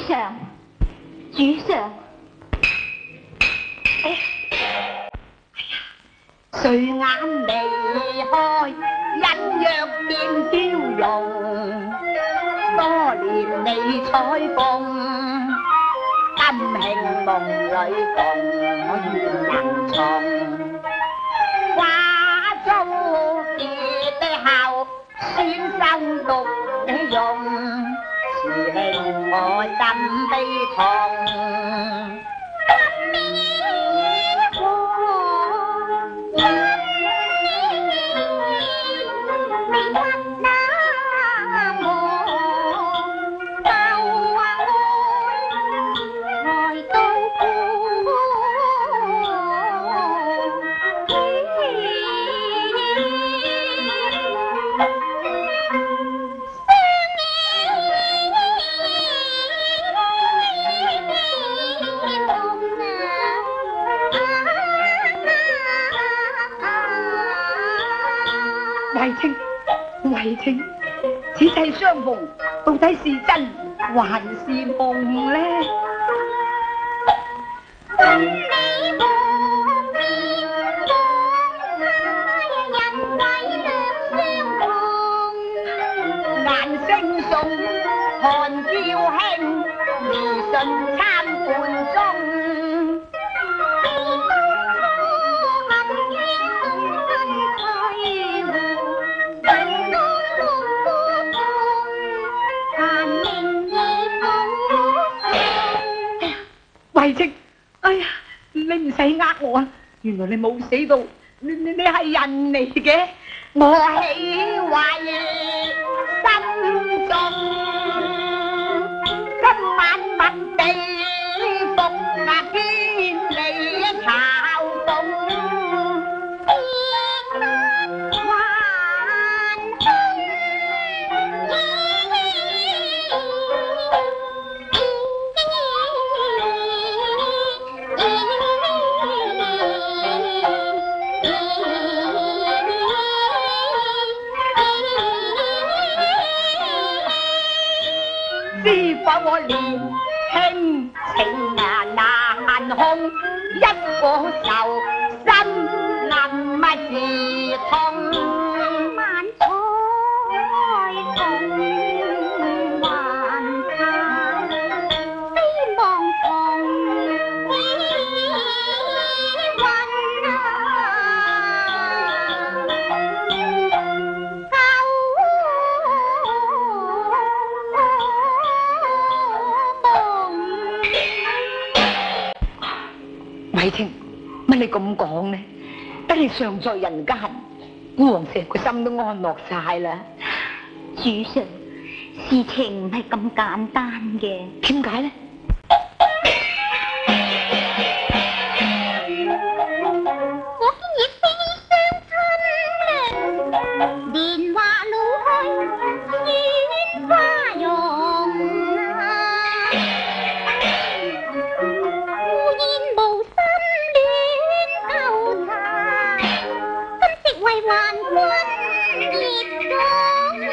上，主上。 睡眼離開，隱約見笑容。多年未採訪，今慶夢裏逢，我願能從。花遭結後，先生獨用，時令我心悲痛。慧清，此際相逢，到底是真還是夢呢？顏聲送，寒嬌輕，微信參半鐘。慧清，哎呀，你唔使呃我啊！原來你冇死到，你係人嚟嘅，我喜懷心中，今晚問地服啊，天理嘲諷。是否我年輕情啊難控，一個愁心能乜事痛？ 晚彩虹還殘，希望重慧清，乜你咁講呢？得你尚在人間，孤王成個心都安樂晒啦。 主上，事情唔係咁簡單嘅。 點解呢？ 我見亦非相親啦，年華老去，雪花容啊，胡言無心戀糾纏，今夕為還君熱衷。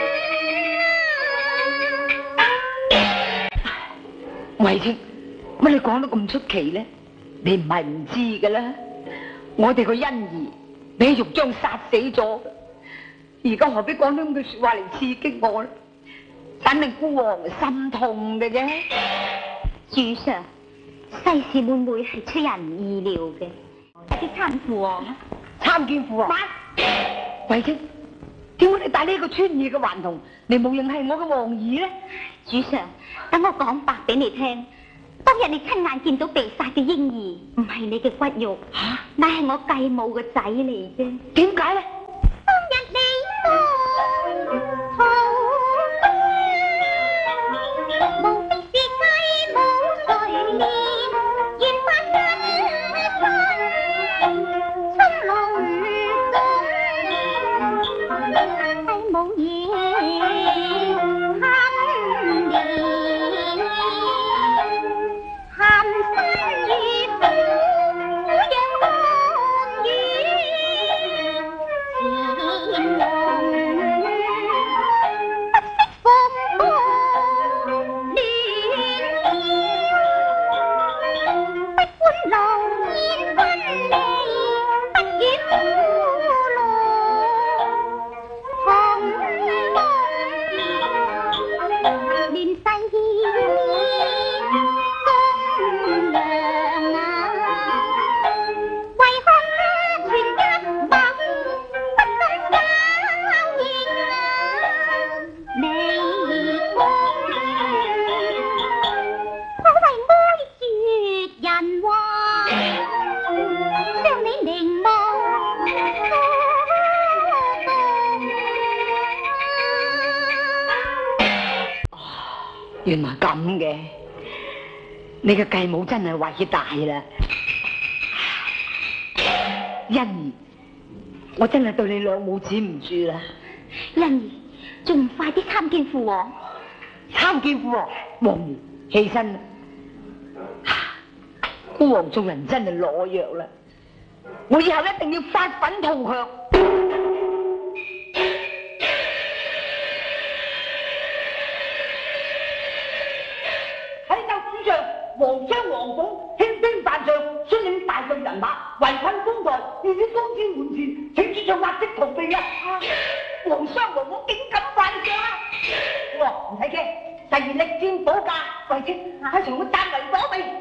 慧清，乜你講得咁出奇呢？你唔係唔知㗎啦，我哋個欣兒俾玉章殺死咗，而家何必講啲咁嘅說話嚟刺激我呢？肯定孤王心痛嘅啫。 主上，世事每每係出人意料嘅。去參父王啊！ 參見父王。慧清，點解你戴呢個穿耳嘅環童，你冇認係我嘅王兒呢？ 主上，等我講白俾你聽，當日你親眼見到被殺嘅嬰兒，唔係你嘅骨肉，乃係我繼母嘅仔嚟啫。 點解呢？ 當日你望好，無非是繼母垂憐，願翻身親龍中，繼母已含辛茹苦養康於前王，不惜風波亂原來咁嘅，你嘅繼母真係偉大啦，欣兒，我真係對你兩母子唔住啦。 欣兒，仲唔快啲參見父王？ 參見父王，王兒起身啦。孤王眾人真係懦弱啦，我以後一定要發奮圖強。 皇商皇鳳輕兵犯上，率領大隊人馬圍困宮內，要於高天門前，請主將壓職逃避啊！皇商皇鳳竟敢犯上啊！哇，唔使驚，誓言力戰保駕，為稱喺場會站圍躲避。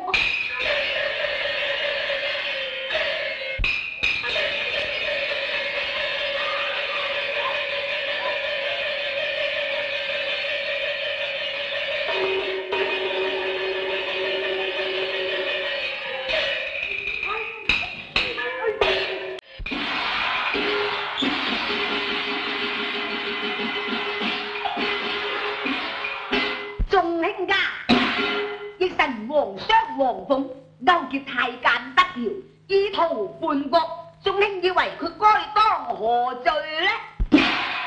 黃鳳勾結太監得調，意圖叛國，眾兄以為佢該當何罪呢？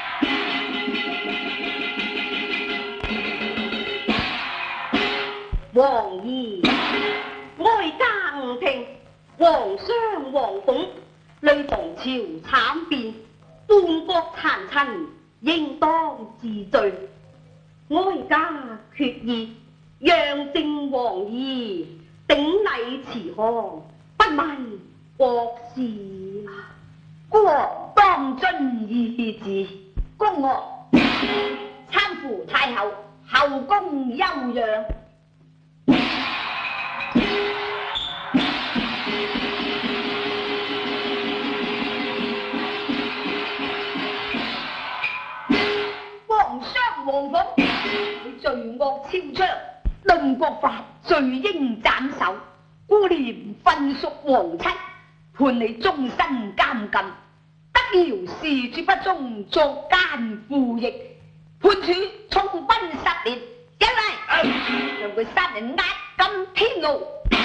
王兒，哀家誤聽，皇商黃鳳累同朝慘變，叛國殘塵，應當治罪。哀家決意讓正王兒頂禮辭康，不問國事。孤王當遵意旨，恭賀參扶太后，後宮休養。皇商黃鳳，你罪惡超彰，論國法罪應斬首，孤廉分屬皇親，判你終身監禁。得饒事絕不忠，作奸附逆，判處充軍10年。因為讓佢殺人壓禁天牢。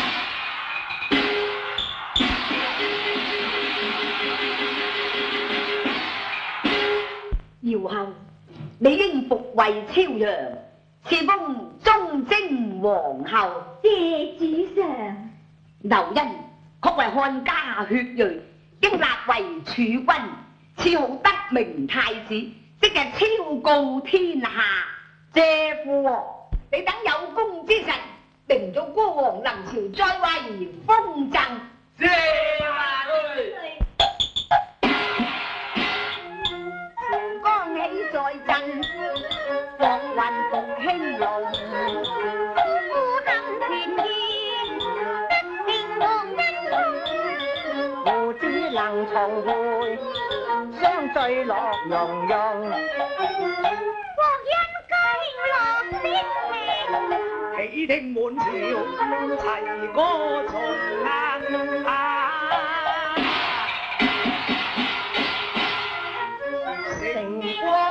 姚后，你應復位超揚，賜封忠貞皇后。 謝主上。 劉欣確為漢家血裔，應立為儲君，賜號德明太子，即日超告天下。謝父王，你等有功之臣，明早孤王臨朝再為封贈。謝萬歲。光喜在陣，國運復興隆。 富幸田園，天光恩寵， 父子能重會，相聚樂融融。 國恩居樂天命， 喜聽滿朝齊歌頌啊！ 成光